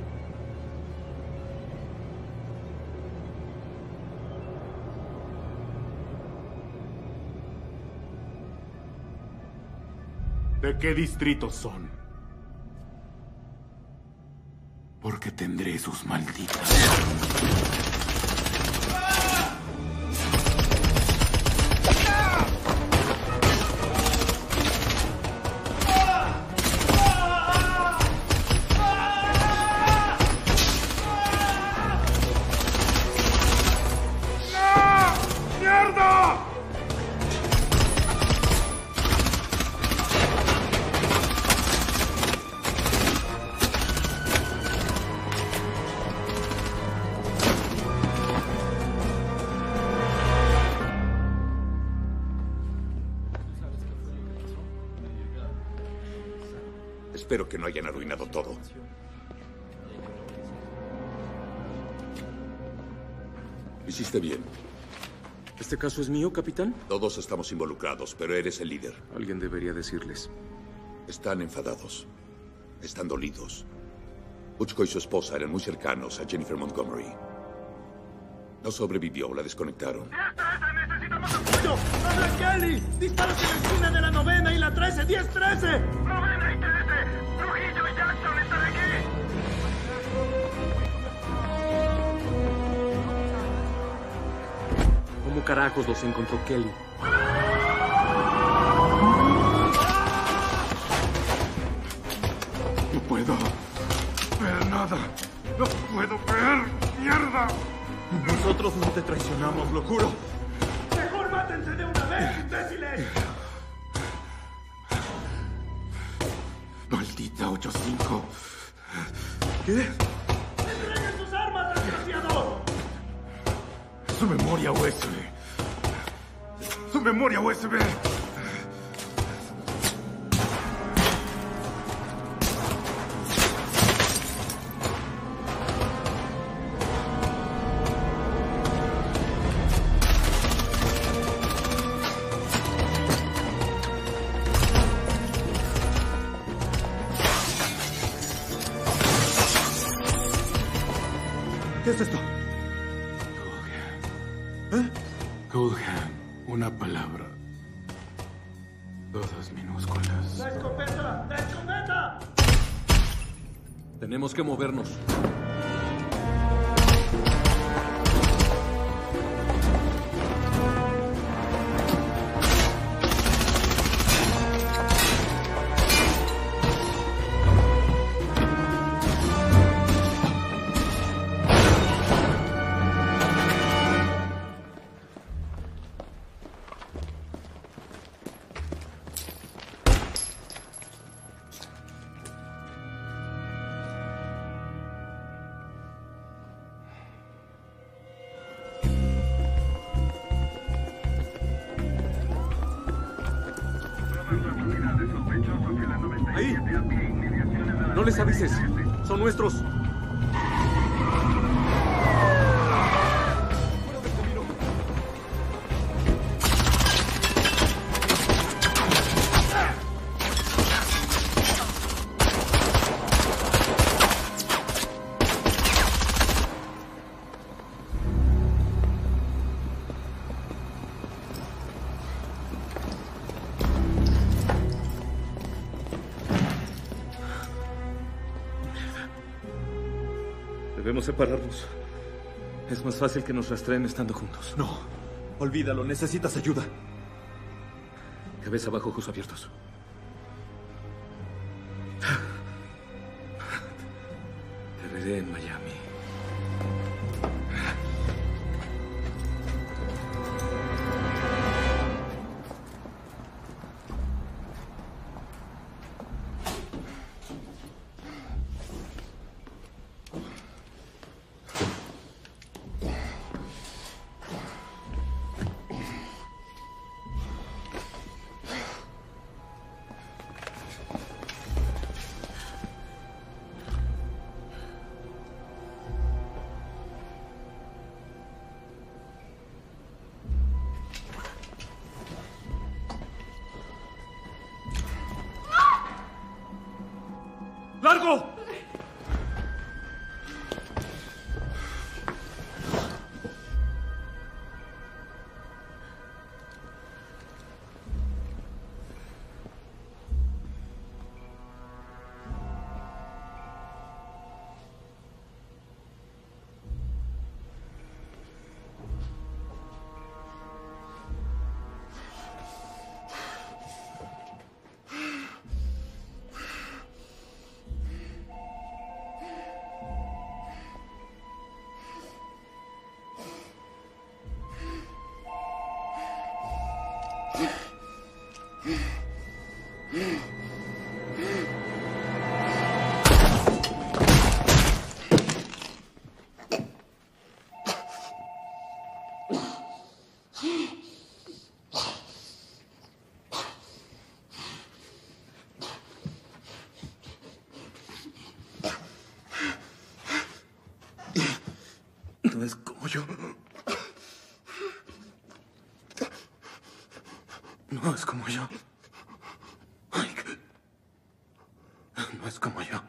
¿De qué distrito son? Porque tendré sus malditas. Espero que no hayan arruinado todo. Hiciste bien. ¿Este caso es mío, capitán? Todos estamos involucrados, pero eres el líder. Alguien debería decirles. Están enfadados. Están dolidos. Butchko y su esposa eran muy cercanos a Jennifer Montgomery. No sobrevivió, la desconectaron. ¡Necesitamos apoyo! ¡Habla Kelly! ¡Disparos en la esquina de la novena y la trece! ¡diez trece! ¡Novena y trece! ¡Trujillo y Jackson están aquí! ¿Cómo carajos los encontró Kelly? No puedo ver nada. No puedo ver mierda. Nosotros no te traicionamos, lo juro. ¡Mejor mátense de una vez, imbéciles! Maldita ocho cinco. ¿Qué? ¡Entreguen sus armas, desgraciado! Su memoria U S B. Su memoria U S B. ¿Qué es esto? ¿Eh? Coolham, una palabra. Todas minúsculas. ¡La escopeta! ¡La escopeta! Tenemos que movernos. ¡Ahí! No les avises. Son nuestros. podemos separarnos. Es más fácil que nos rastreen estando juntos. No, olvídalo, necesitas ayuda. Cabeza abajo, ojos abiertos. Te veré en Miami. ¡Largo! No es como yo. No es como yo. Mike. No es como yo.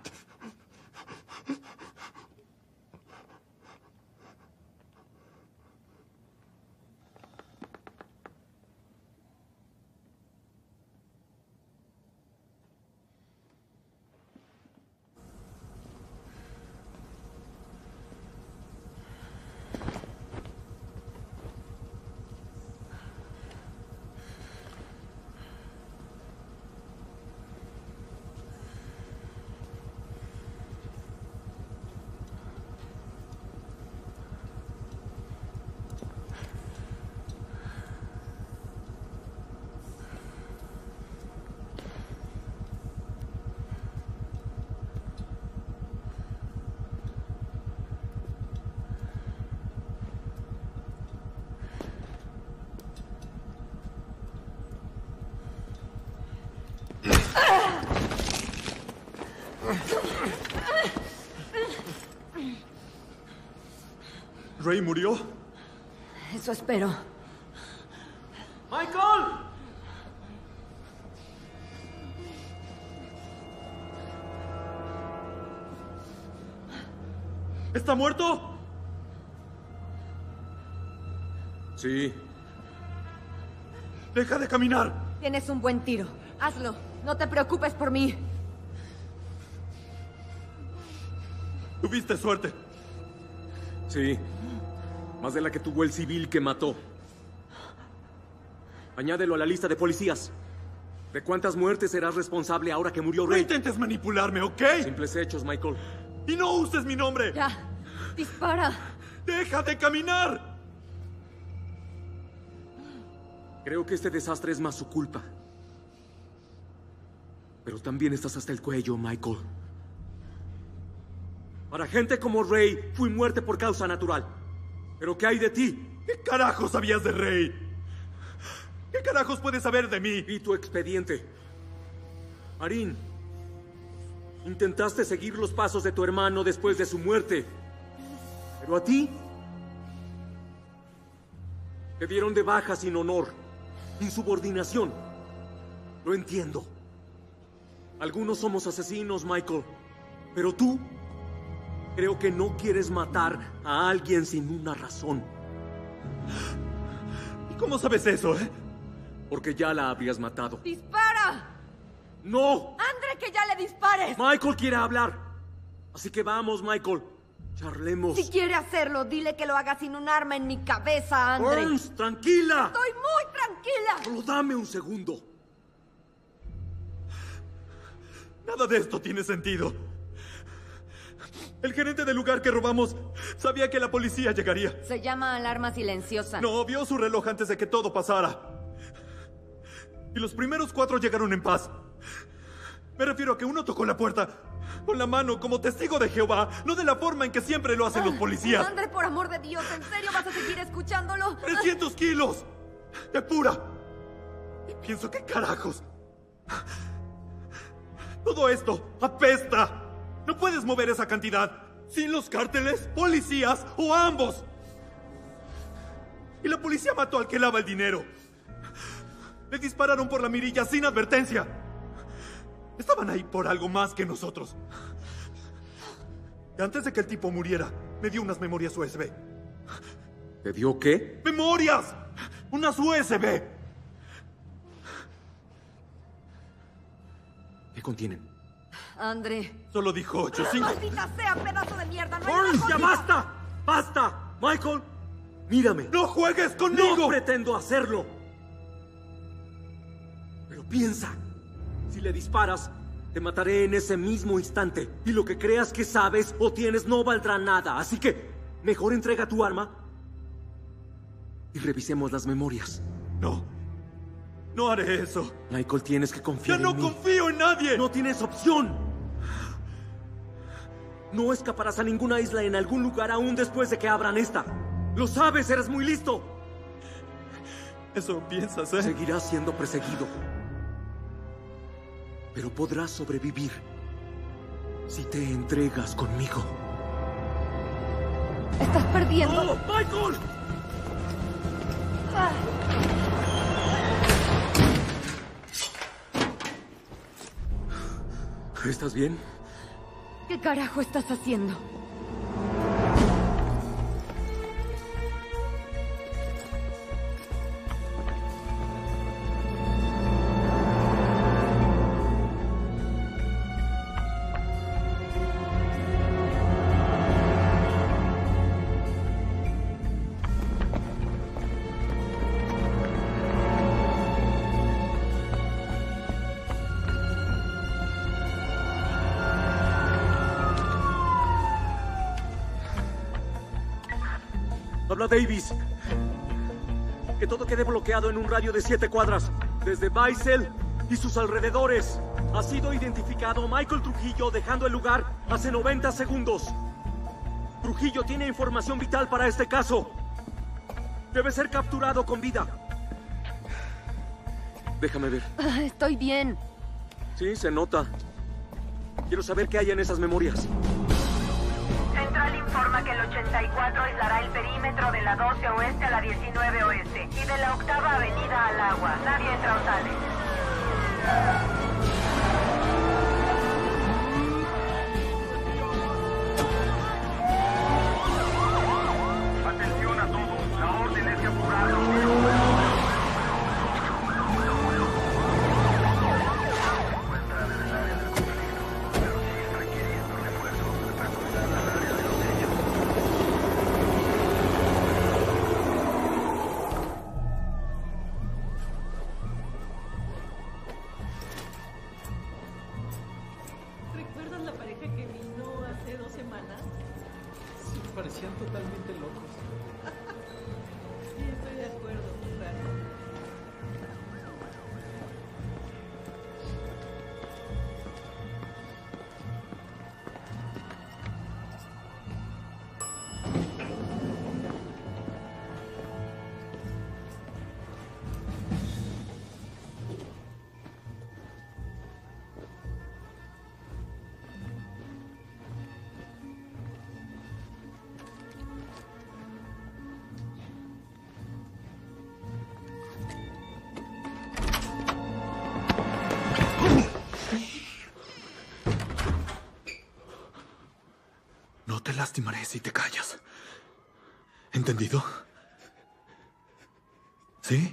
¿Ray murió? Eso espero. ¡Michael! ¿Está muerto? Sí. Deja de caminar. Tienes un buen tiro. Hazlo. No te preocupes por mí. Tuviste suerte. Sí. Más de la que tuvo el civil que mató. Añádelo a la lista de policías. ¿De cuántas muertes serás responsable ahora que murió Ray? No intentes manipularme, ¿ok? Simples hechos, Michael. Y no uses mi nombre. Ya. Dispara. ¡Deja de caminar! Creo que este desastre es más su culpa. Pero también estás hasta el cuello, Michael. Para gente como Ray, fui muerte por causa natural. ¿Pero qué hay de ti? ¿Qué carajos sabías de Ray? ¿Qué carajos puedes saber de mí? Y tu expediente. Marín, intentaste seguir los pasos de tu hermano después de su muerte. Pero a ti te dieron de baja sin honor, insubordinación. Lo entiendo. Algunos somos asesinos, Michael. Pero tú, creo que no quieres matar a alguien sin una razón. ¿Y cómo sabes eso, eh? Porque ya la habrías matado. ¡Dispara! ¡No! ¡Andre, que ya le dispares! Michael quiere hablar. Así que vamos, Michael. Charlemos. Si quiere hacerlo, dile que lo haga sin un arma en mi cabeza, Andre. Burns, tranquila. Estoy muy tranquila. Solo dame un segundo. Nada de esto tiene sentido. El gerente del lugar que robamos sabía que la policía llegaría. Se llama alarma silenciosa. No, vio su reloj antes de que todo pasara. Y los primeros cuatro llegaron en paz. Me refiero a que uno tocó la puerta con la mano como testigo de Jehová, no de la forma en que siempre lo hacen los policías. Andre, por amor de Dios, ¿en serio vas a seguir escuchándolo? ¡trescientos kilos! ¡De pura! Y pienso que carajos. Todo esto apesta. No puedes mover esa cantidad sin los cárteles, policías o ambos. Y la policía mató al que lava el dinero. Le dispararon por la mirilla sin advertencia. Estaban ahí por algo más que nosotros. Y antes de que el tipo muriera, me dio unas memorias U S B. ¿Te dio qué? ¡Memorias! ¡Unas U S B! ¿Qué contienen? Andre. Solo dijo ocho, cinco. ¡Maldita sea, pedazo de mierda! ¡No hay Burns, una ya cosita! basta. ¡Basta! Michael, mírame. ¡No juegues conmigo! No pretendo hacerlo. Pero piensa. Si le disparas, te mataré en ese mismo instante. Y lo que creas que sabes o tienes no valdrá nada. Así que, mejor entrega tu arma y revisemos las memorias. No. No haré eso. Michael, tienes que confiar ¡Ya no en mí. confío en nadie! No tienes opción. No escaparás a ninguna isla en algún lugar aún después de que abran esta. Lo sabes, eres muy listo. Eso piensas, ¿eh? Seguirás siendo perseguido. Pero podrás sobrevivir si te entregas conmigo. ¡Estás perdiendo! ¡No, Michael! Ah. ¿Estás bien? ¿Qué carajo estás haciendo? Habla Davis. Que todo quede bloqueado en un radio de siete cuadras. Desde Baisel y sus alrededores. Ha sido identificado Michael Trujillo dejando el lugar hace noventa segundos. Trujillo tiene información vital para este caso. Debe ser capturado con vida. Déjame ver. Ah, estoy bien. Sí, se nota. Quiero saber qué hay en esas memorias. Central informa que el ochenta y cuatro aislará el perímetro de la doce oeste a la diecinueve oeste y de la octava avenida al agua. Nadie entra o sale. Atención a todos, la orden es capturarlo. ¿Recuerdas la pareja que vino hace dos semanas? Sí, parecían totalmente locos. Sí, estoy de acuerdo, claro. No te lastimaré si te callas. ¿Entendido? ¿Sí?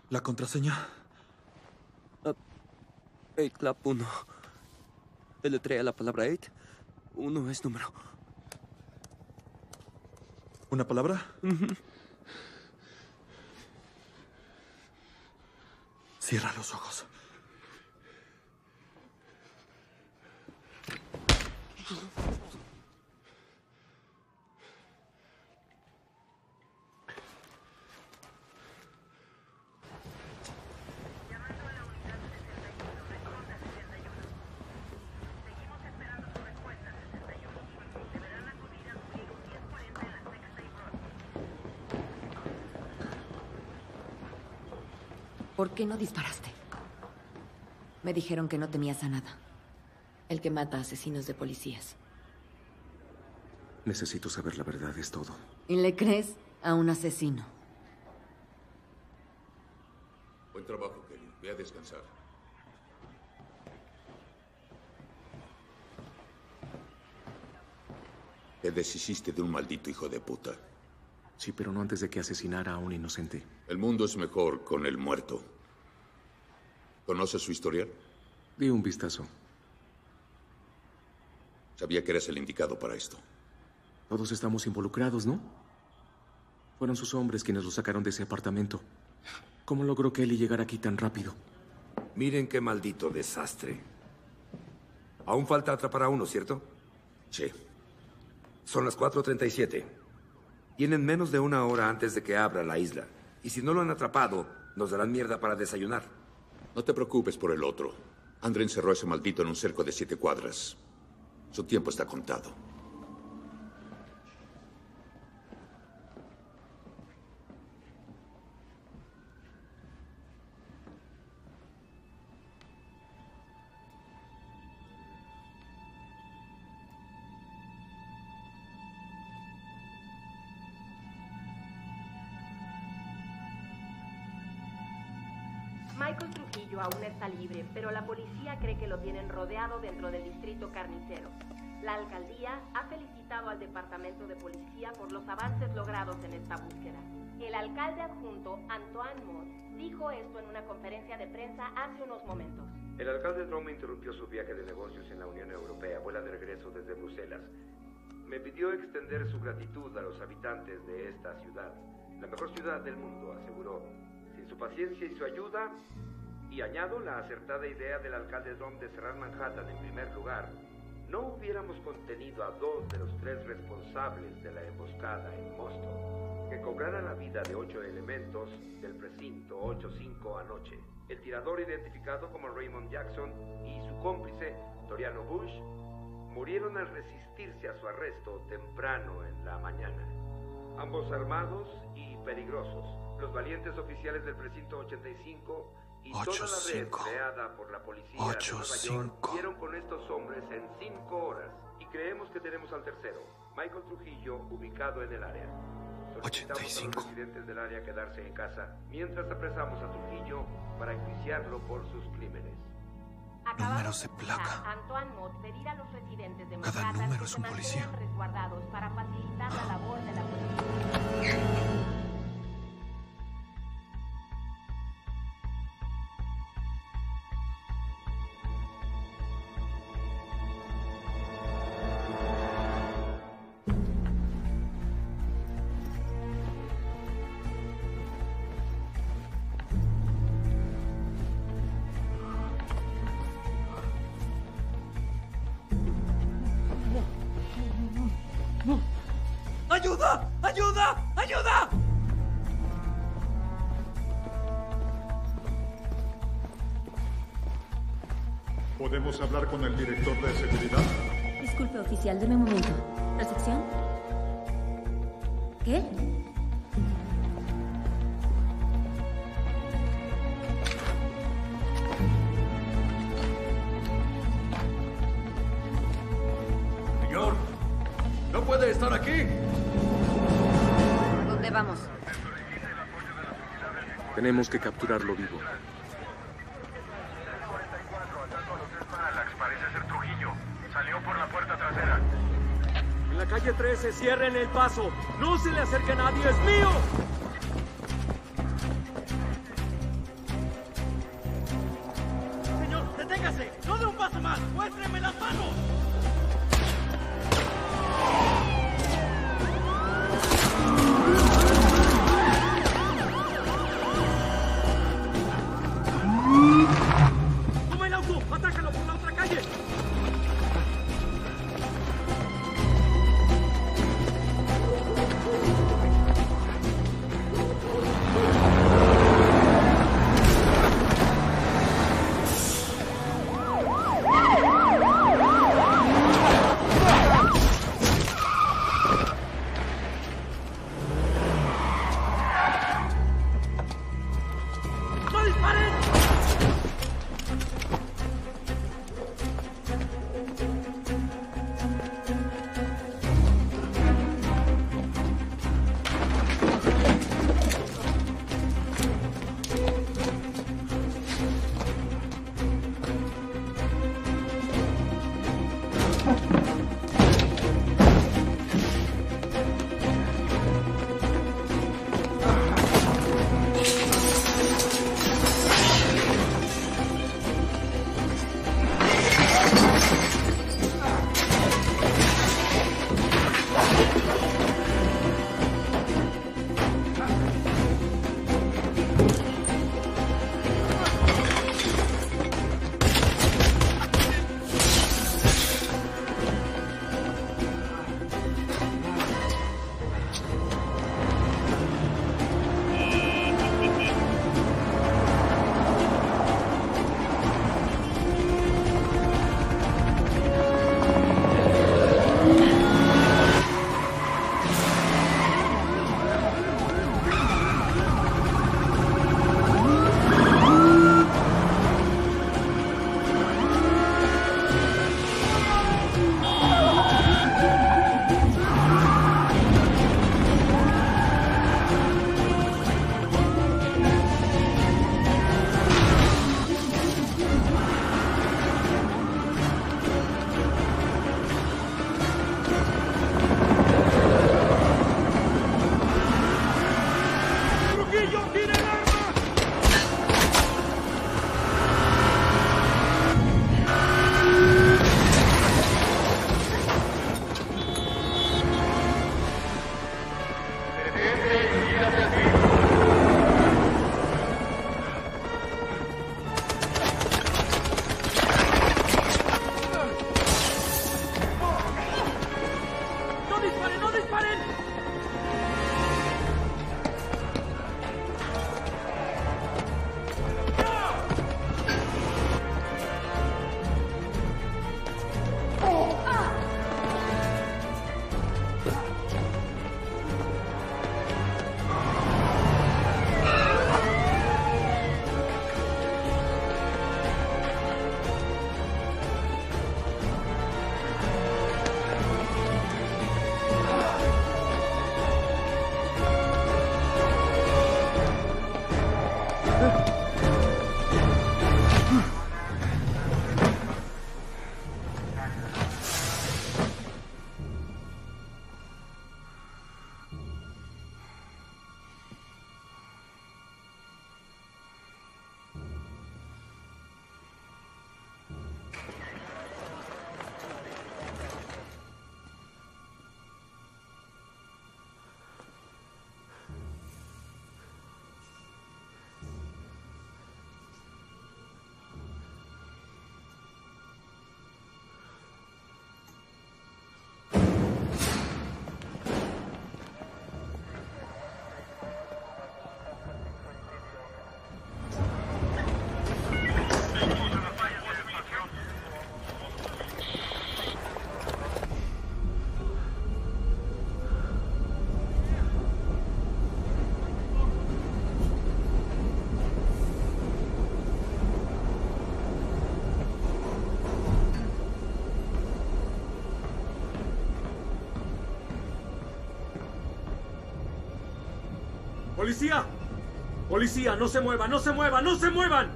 ¿La contraseña? Uh, eight Club uno. Deletrea la palabra eight. Uno es número. ¿Una palabra? Uh-huh. Cierra los ojos. ¿Por qué no disparaste? Me dijeron que no temías a nada. El que mata a asesinos de policías. Necesito saber la verdad, es todo. ¿Y le crees a un asesino? Buen trabajo, Kelly. Ve a descansar. Te deshiciste de un maldito hijo de puta. Sí, pero no antes de que asesinara a un inocente. El mundo es mejor con el muerto. ¿Conoces su historial? Di un vistazo. Sabía que eres el indicado para esto. Todos estamos involucrados, ¿no? Fueron sus hombres quienes lo sacaron de ese apartamento. ¿Cómo logró Kelly llegar aquí tan rápido? Miren qué maldito desastre. Aún falta atrapar a uno, ¿cierto? Sí. Son las cuatro treinta y siete. Tienen menos de una hora antes de que abra la isla. Y si no lo han atrapado, nos darán mierda para desayunar. No te preocupes por el otro. Andre encerró a ese maldito en un cerco de siete cuadras. Su tiempo está contado. Michael Trujillo aún está libre, pero la policía cree que lo tienen rodeado dentro del distrito carnicero. La alcaldía ha felicitado al departamento de policía por los avances logrados en esta búsqueda. El alcalde adjunto, Antoine Mott, dijo esto en una conferencia de prensa hace unos momentos. El alcalde Drum interrumpió su viaje de negocios en la Unión Europea, vuela de regreso desde Bruselas. Me pidió extender su gratitud a los habitantes de esta ciudad. La mejor ciudad del mundo, aseguró. Sin su paciencia y su ayuda, y añado la acertada idea del alcalde Drum de cerrar Manhattan en primer lugar, no hubiéramos contenido a dos de los tres responsables de la emboscada en Boston, que cobrara la vida de ocho elementos del precinto ocho cinco anoche. El tirador identificado como Raymond Jackson y su cómplice, Toriano Bush, murieron al resistirse a su arresto temprano en la mañana. Ambos armados y peligrosos. Los valientes oficiales del precinto ochenta y cinco y toda la red creada por la policía de Nueva York dieron con estos hombres en cinco horas. Y creemos que tenemos al tercero, Michael Trujillo, ubicado en el área. Solicitamos a los residentes del área quedarse en casa mientras apresamos a Trujillo para enjuiciarlo por sus crímenes. Números de placa. Antoine Mott pedir a los residentes de Cada Manhattan número que es se un policía. mantengan resguardados para facilitar la labor de la policía. ¡Ayuda! ¡Ayuda! ¡Ayuda! ¿Podemos hablar con el director de seguridad? Disculpe, oficial, deme un momento. ¿Recepción? ¿Qué? Señor, no puede estar aquí. ¿Dónde vamos? Tenemos que capturarlo vivo. Parece ser Trujillo. Salió por la puerta trasera. En la calle trece, cierren el paso. No se le acerque a nadie, es mío. ¡Deténgase! ¡No dé un paso más! ¡Muéstrenme las manos! ¡Toma el auto! ¡Atácalo por la otra calle! ¡Policía! ¡Policía! ¡No se muevan! ¡No se muevan! ¡No se muevan!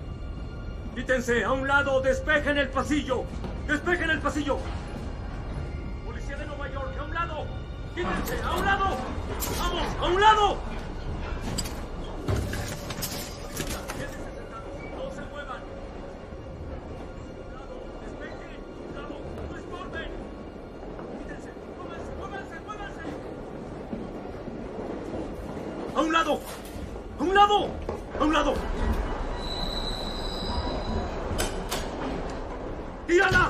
¡Quítense! ¡A un lado! ¡Despejen el pasillo! ¡Despejen el pasillo! ¡Policía de Nueva York! ¡A un lado! ¡Quítense! ¡A un lado! ¡Vamos! ¡A un lado! ¡No se muevan! lado! ¡A un lado! ¡Tírala!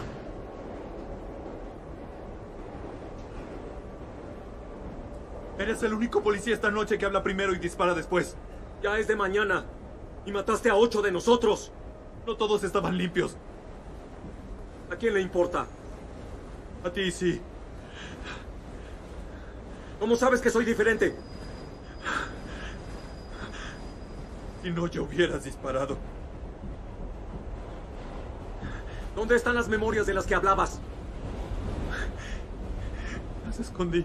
Eres el único policía esta noche que habla primero y dispara después. Ya es de mañana. Y mataste a ocho de nosotros. No todos estaban limpios. ¿A quién le importa? A ti sí. ¿Cómo sabes que soy diferente? Si no, yo hubieras disparado. ¿Dónde están las memorias de las que hablabas? Las escondí.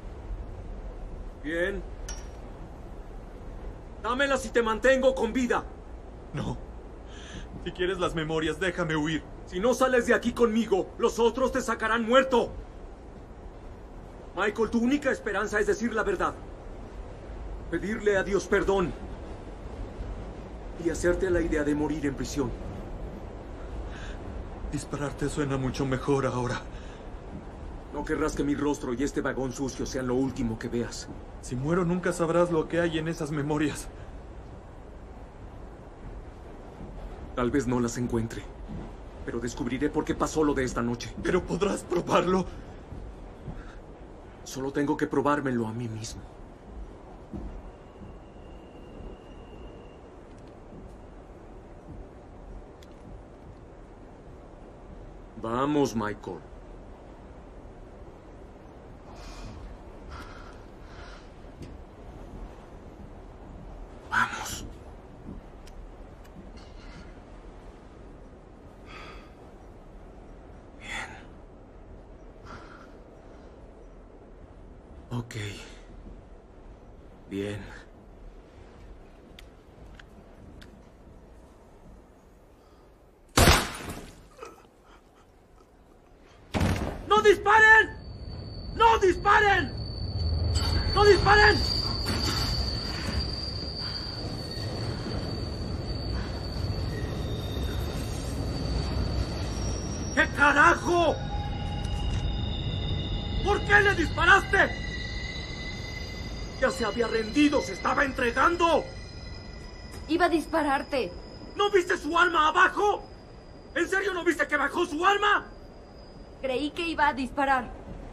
Bien. Dámelas y te mantengo con vida. No. Si quieres las memorias, déjame huir. Si no sales de aquí conmigo, los otros te sacarán muerto. Michael, tu única esperanza es decir la verdad. Pedirle a Dios perdón. Y hacerte la idea de morir en prisión. Dispararte suena mucho mejor ahora. No querrás que mi rostro y este vagón sucio sean lo último que veas. Si muero, nunca sabrás lo que hay en esas memorias. Tal vez no las encuentre. Pero descubriré por qué pasó lo de esta noche. ¿Pero podrás probarlo? Solo tengo que probármelo a mí mismo. Vamos, Michael. Vamos. Bien. Ok. Bien. ¡No disparen! ¡No disparen! ¡No disparen! ¿Qué carajo? ¿Por qué le disparaste? Ya se había rendido, se estaba entregando. Iba a dispararte. ¿No viste su arma abajo? ¿En serio no viste que bajó su arma? Creí que iba a disparar.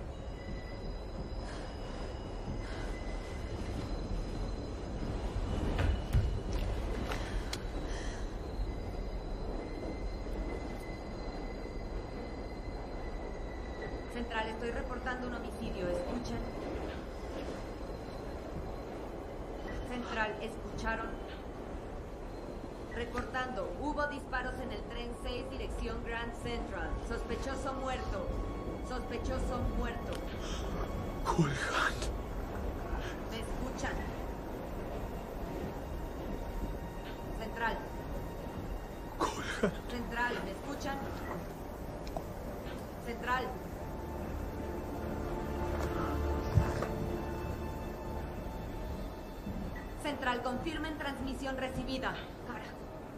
Central, estoy reportando un homicidio. ¿Escuchan? Central, ¿escucharon? Reportando, hubo disparos en el tren seis, dirección Grand Central. Sospechoso muerto. Sospechoso muerto. Culhan. ¿Me escuchan? Central. Culhan. Central, ¿me escuchan? Central. Central, confirmen transmisión recibida. Carajo.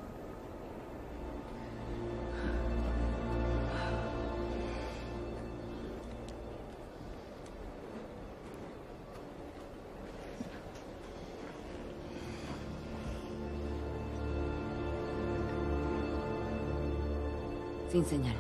Sin señal.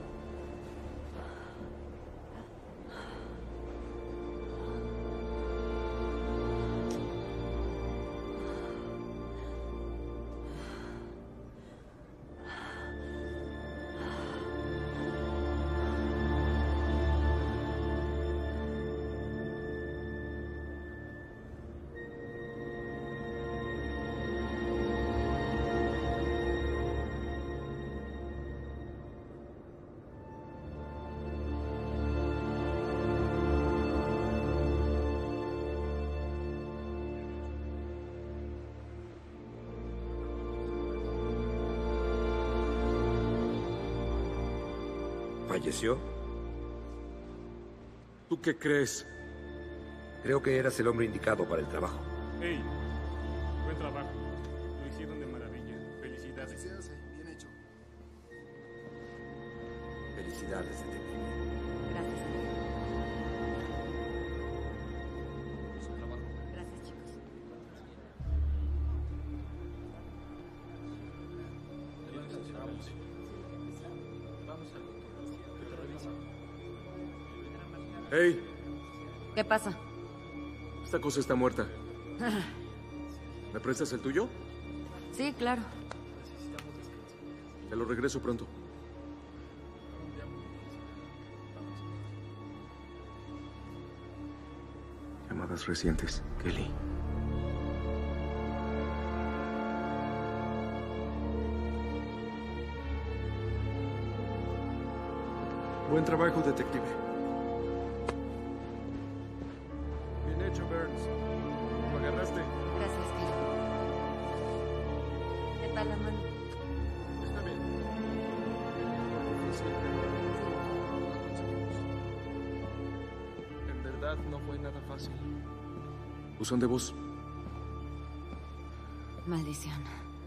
¿Falleció? ¿Tú qué crees? Creo que eras el hombre indicado para el trabajo. Hey, buen trabajo. Lo hicieron de maravilla. Felicidades. Felicidades, bien hecho. Felicidades, detective. Gracias. Su trabajo. Gracias, chicos. ¡Hey! ¿Qué pasa? Esta cosa está muerta. ¿Me prestas el tuyo? Sí, claro. Te lo regreso pronto. Llamadas recientes, Kelly. Buen trabajo, detective. Bien hecho, Burns. Lo agarraste. Gracias, Kelly. ¿Qué tal la mano? Está bien. En verdad, no fue nada fácil. Buzón de voz. Maldición.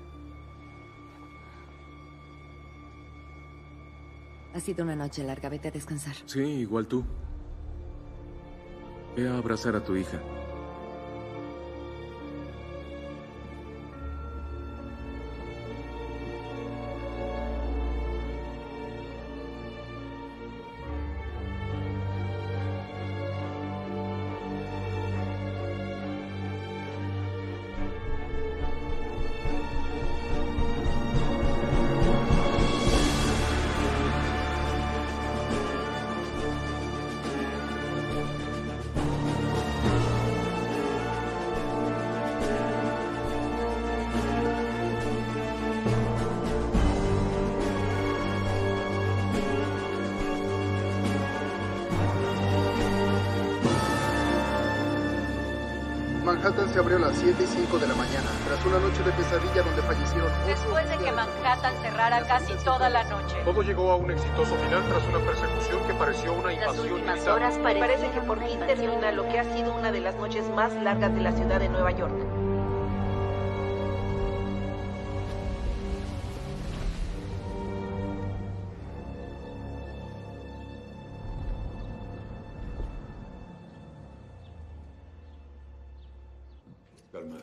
Ha sido una noche larga. Vete a descansar. Sí, igual tú. Ve a abrazar a tu hija. Manhattan se abrió a las siete y cinco de la mañana, tras una noche de pesadilla donde fallecieron ocho Después de que Manhattan cerrara casi toda la noche. Todo llegó a un exitoso final tras una persecución que pareció una Las invasión últimas militar. horas parece que por fin termina lo que ha sido una de las noches más largas de la ciudad de Nueva York. Calma.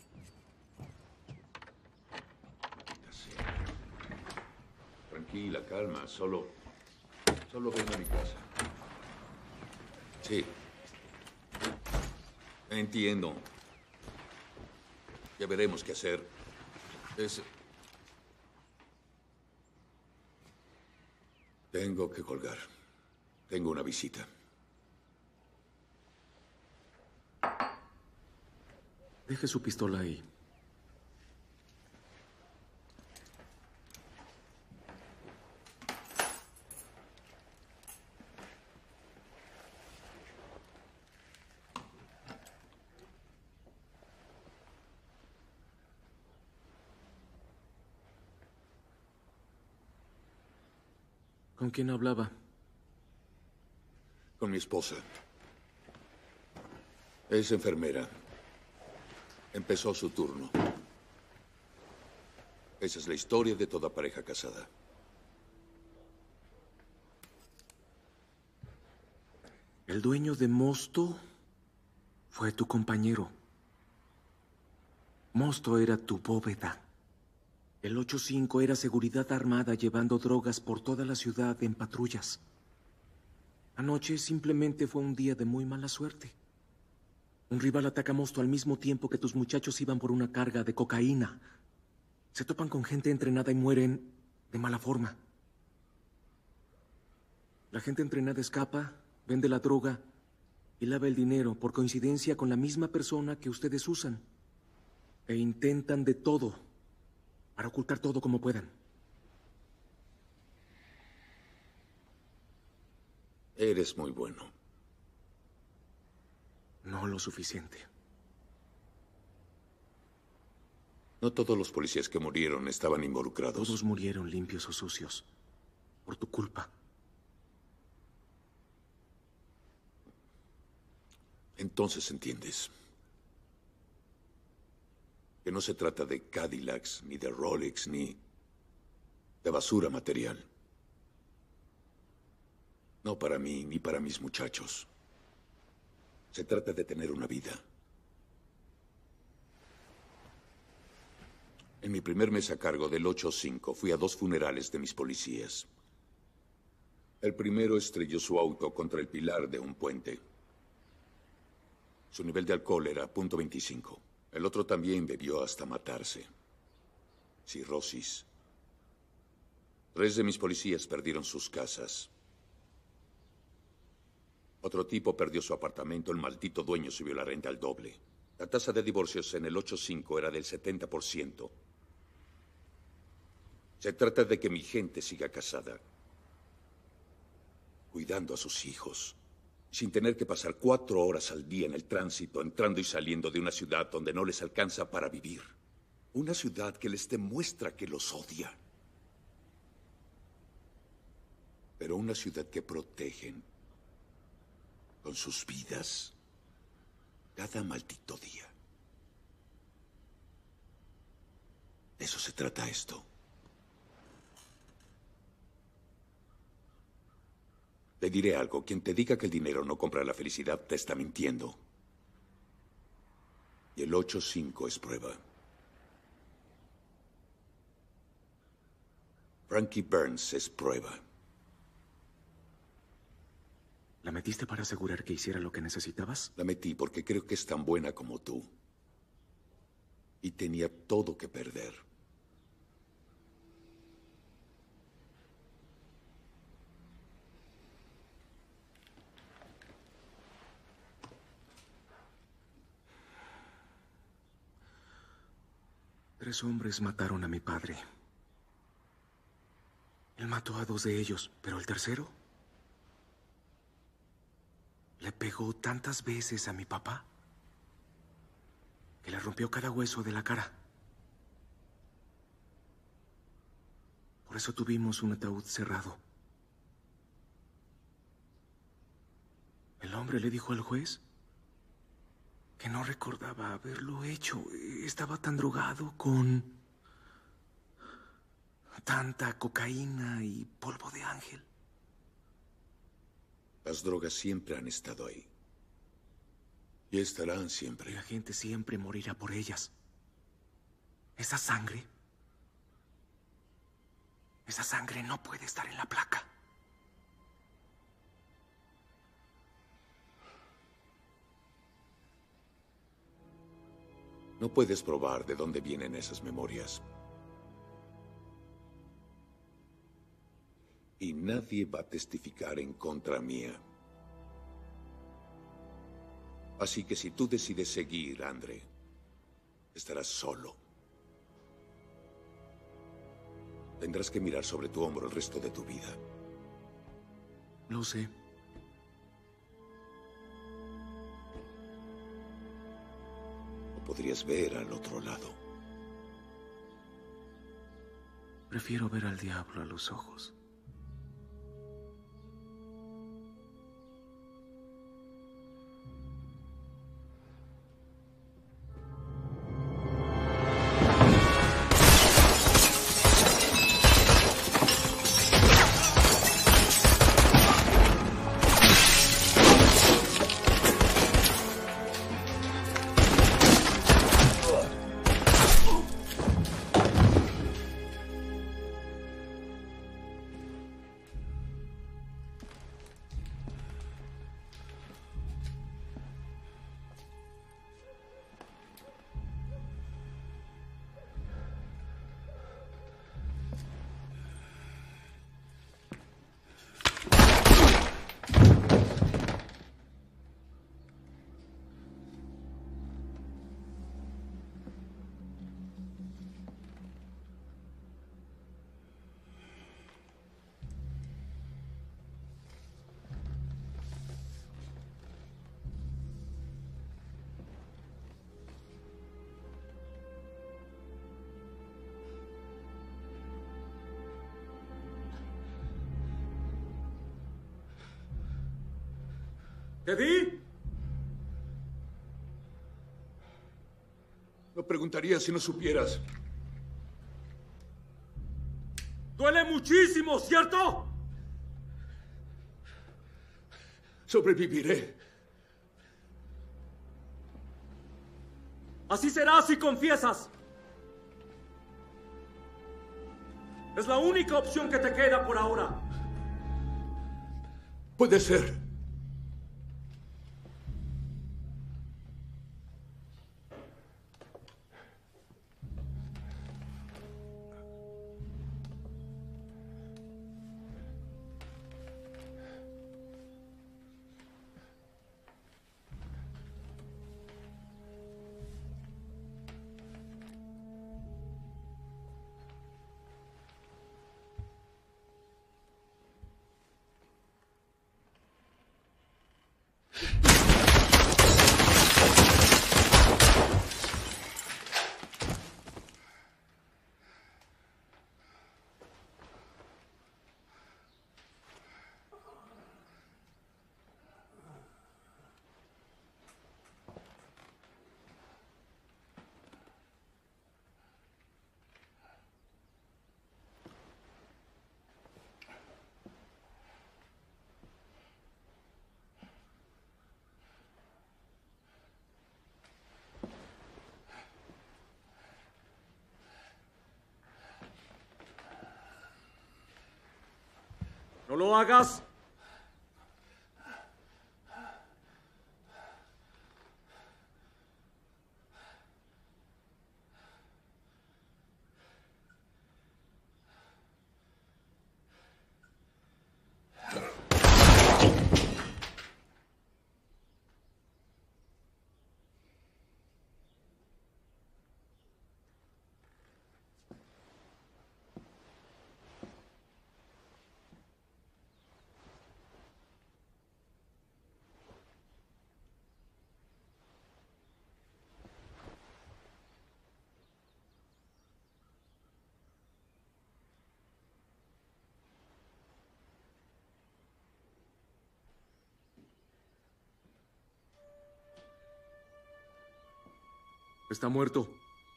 Tranquila, calma. Solo... Solo ven a mi casa. Sí. Entiendo. Ya veremos qué hacer. Es... Tengo que colgar. Tengo una visita. Deje su pistola ahí. ¿Con quién hablaba? Con mi esposa. Es enfermera. Empezó su turno. Esa es la historia de toda pareja casada. El dueño de Mosto fue tu compañero. Mosto era tu bóveda. El ocho cinco era seguridad armada llevando drogas por toda la ciudad en patrullas. Anoche simplemente fue un día de muy mala suerte. Un rival ataca a Mosto al mismo tiempo que tus muchachos iban por una carga de cocaína. Se topan con gente entrenada y mueren de mala forma. La gente entrenada escapa, vende la droga y lava el dinero por coincidencia con la misma persona que ustedes usan. E intentan de todo para ocultar todo como puedan. Eres muy bueno. No lo suficiente. No todos los policías que murieron estaban involucrados. Todos murieron limpios o sucios. Por tu culpa. Entonces entiendes. Que no se trata de Cadillacs, ni de Rolex, ni de basura material. No para mí, ni para mis muchachos. Se trata de tener una vida. En mi primer mes a cargo del ocho cinco, fui a dos funerales de mis policías. El primero estrelló su auto contra el pilar de un puente. Su nivel de alcohol era punto veinticinco. El otro también bebió hasta matarse. Cirrosis. Tres de mis policías perdieron sus casas. Otro tipo perdió su apartamento. El maldito dueño subió la renta al doble. La tasa de divorcios en el ocho cinco era del setenta por ciento. Se trata de que mi gente siga casada, cuidando a sus hijos, sin tener que pasar cuatro horas al día en el tránsito, entrando y saliendo de una ciudad donde no les alcanza para vivir. Una ciudad que les demuestra que los odia. Pero una ciudad que protegen con sus vidas cada maldito día. De eso se trata esto. Le diré algo. Quien te diga que el dinero no compra la felicidad te está mintiendo. Y el ocho cinco es prueba. Frankie Burns es prueba. ¿La metiste para asegurar que hiciera lo que necesitabas? La metí porque creo que es tan buena como tú. Y tenía todo que perder. Tres hombres mataron a mi padre. Él mató a dos de ellos, pero el tercero le pegó tantas veces a mi papá que le rompió cada hueso de la cara. Por eso tuvimos un ataúd cerrado. El hombre le dijo al juez que no recordaba haberlo hecho. Estaba tan drogado con tanta cocaína y polvo de ángel. Las drogas siempre han estado ahí. Y estarán siempre. Y la gente siempre morirá por ellas. Esa sangre... Esa sangre no puede estar en la placa. No puedes probar de dónde vienen esas memorias. Y nadie va a testificar en contra mía. Así que si tú decides seguir, Andre, estarás solo. Tendrás que mirar sobre tu hombro el resto de tu vida. Lo sé. O podrías ver al otro lado. Prefiero ver al diablo a los ojos. ¿Te di? No preguntaría si no supieras. Duele muchísimo, ¿cierto? Sobreviviré. Así será si confiesas. Es la única opción que te queda por ahora. Puede ser. ¡No lo hagas! Está muerto.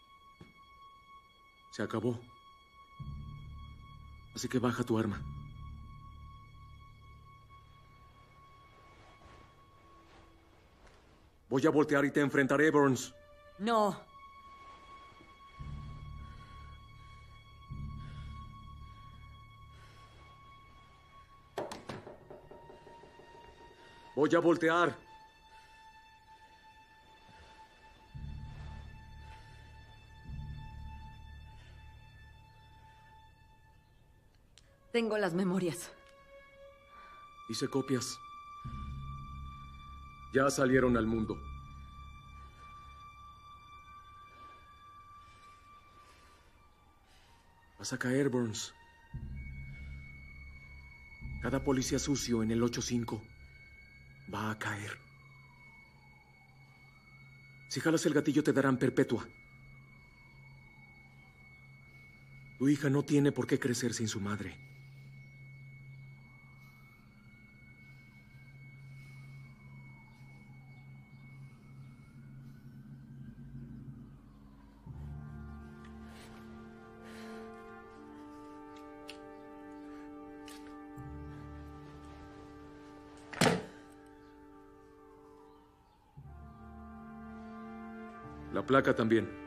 Se acabó. Así que baja tu arma. Voy a voltear y te enfrentaré, Burns. No. Voy a voltear. Tengo las memorias. Hice copias. Ya salieron al mundo. Vas a caer, Burns. Cada policía sucio en el ocho cinco va a caer. Si jalas el gatillo te darán perpetua. Tu hija no tiene por qué crecer sin su madre. La placa también.